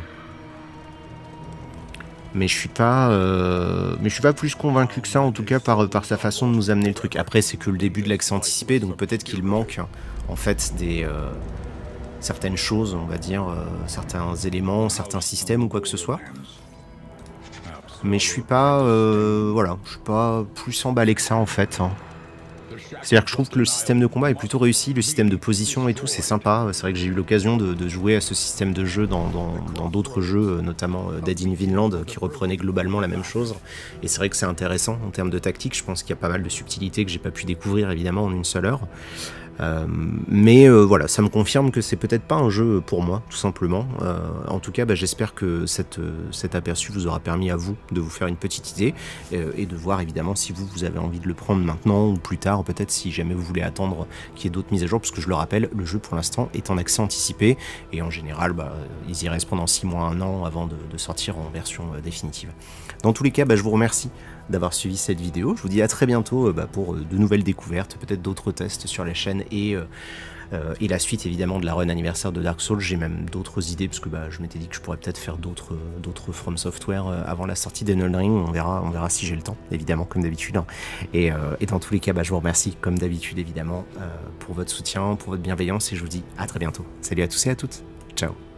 Mais je suis pas, euh, mais je suis pas plus convaincu que ça, en tout cas par, par sa façon de nous amener le truc. Après, c'est que le début de l'accès anticipé, donc peut-être qu'il manque en fait des euh, certaines choses, on va dire, euh, certains éléments, certains systèmes ou quoi que ce soit. Mais je suis pas, euh, voilà, je suis pas plus emballé que ça en fait. Hein. C'est-à-dire que je trouve que le système de combat est plutôt réussi, le système de position et tout, c'est sympa. C'est vrai que j'ai eu l'occasion de, de jouer à ce système de jeu dans d'autres jeux, notamment Dead in Vinland, qui reprenait globalement la même chose. Et c'est vrai que c'est intéressant en termes de tactique. Je pense qu'il y a pas mal de subtilités que j'ai pas pu découvrir évidemment en une seule heure. Euh, mais euh, voilà, ça me confirme que c'est peut-être pas un jeu pour moi, tout simplement. Euh, en tout cas, bah, j'espère que cette, euh, cet aperçu vous aura permis à vous de vous faire une petite idée euh, et de voir évidemment si vous, vous avez envie de le prendre maintenant ou plus tard, peut-être si jamais vous voulez attendre qu'il y ait d'autres mises à jour, parce que je le rappelle, le jeu pour l'instant est en accès anticipé et en général, bah, ils y restent pendant six mois, un an avant de, de sortir en version euh, définitive. Dans tous les cas, bah, je vous remercie d'avoir suivi cette vidéo. Je vous dis à très bientôt bah, pour de nouvelles découvertes, peut-être d'autres tests sur la chaîne et, euh, euh, et la suite évidemment de la run anniversaire de Dark Souls. J'ai même d'autres idées parce que bah, je m'étais dit que je pourrais peut-être faire d'autres d'autres From Software euh, avant la sortie d'Elden Ring. On verra, on verra si j'ai le temps, évidemment, comme d'habitude. Et, euh, et dans tous les cas, bah, je vous remercie comme d'habitude évidemment euh, pour votre soutien, pour votre bienveillance et je vous dis à très bientôt. Salut à tous et à toutes. Ciao.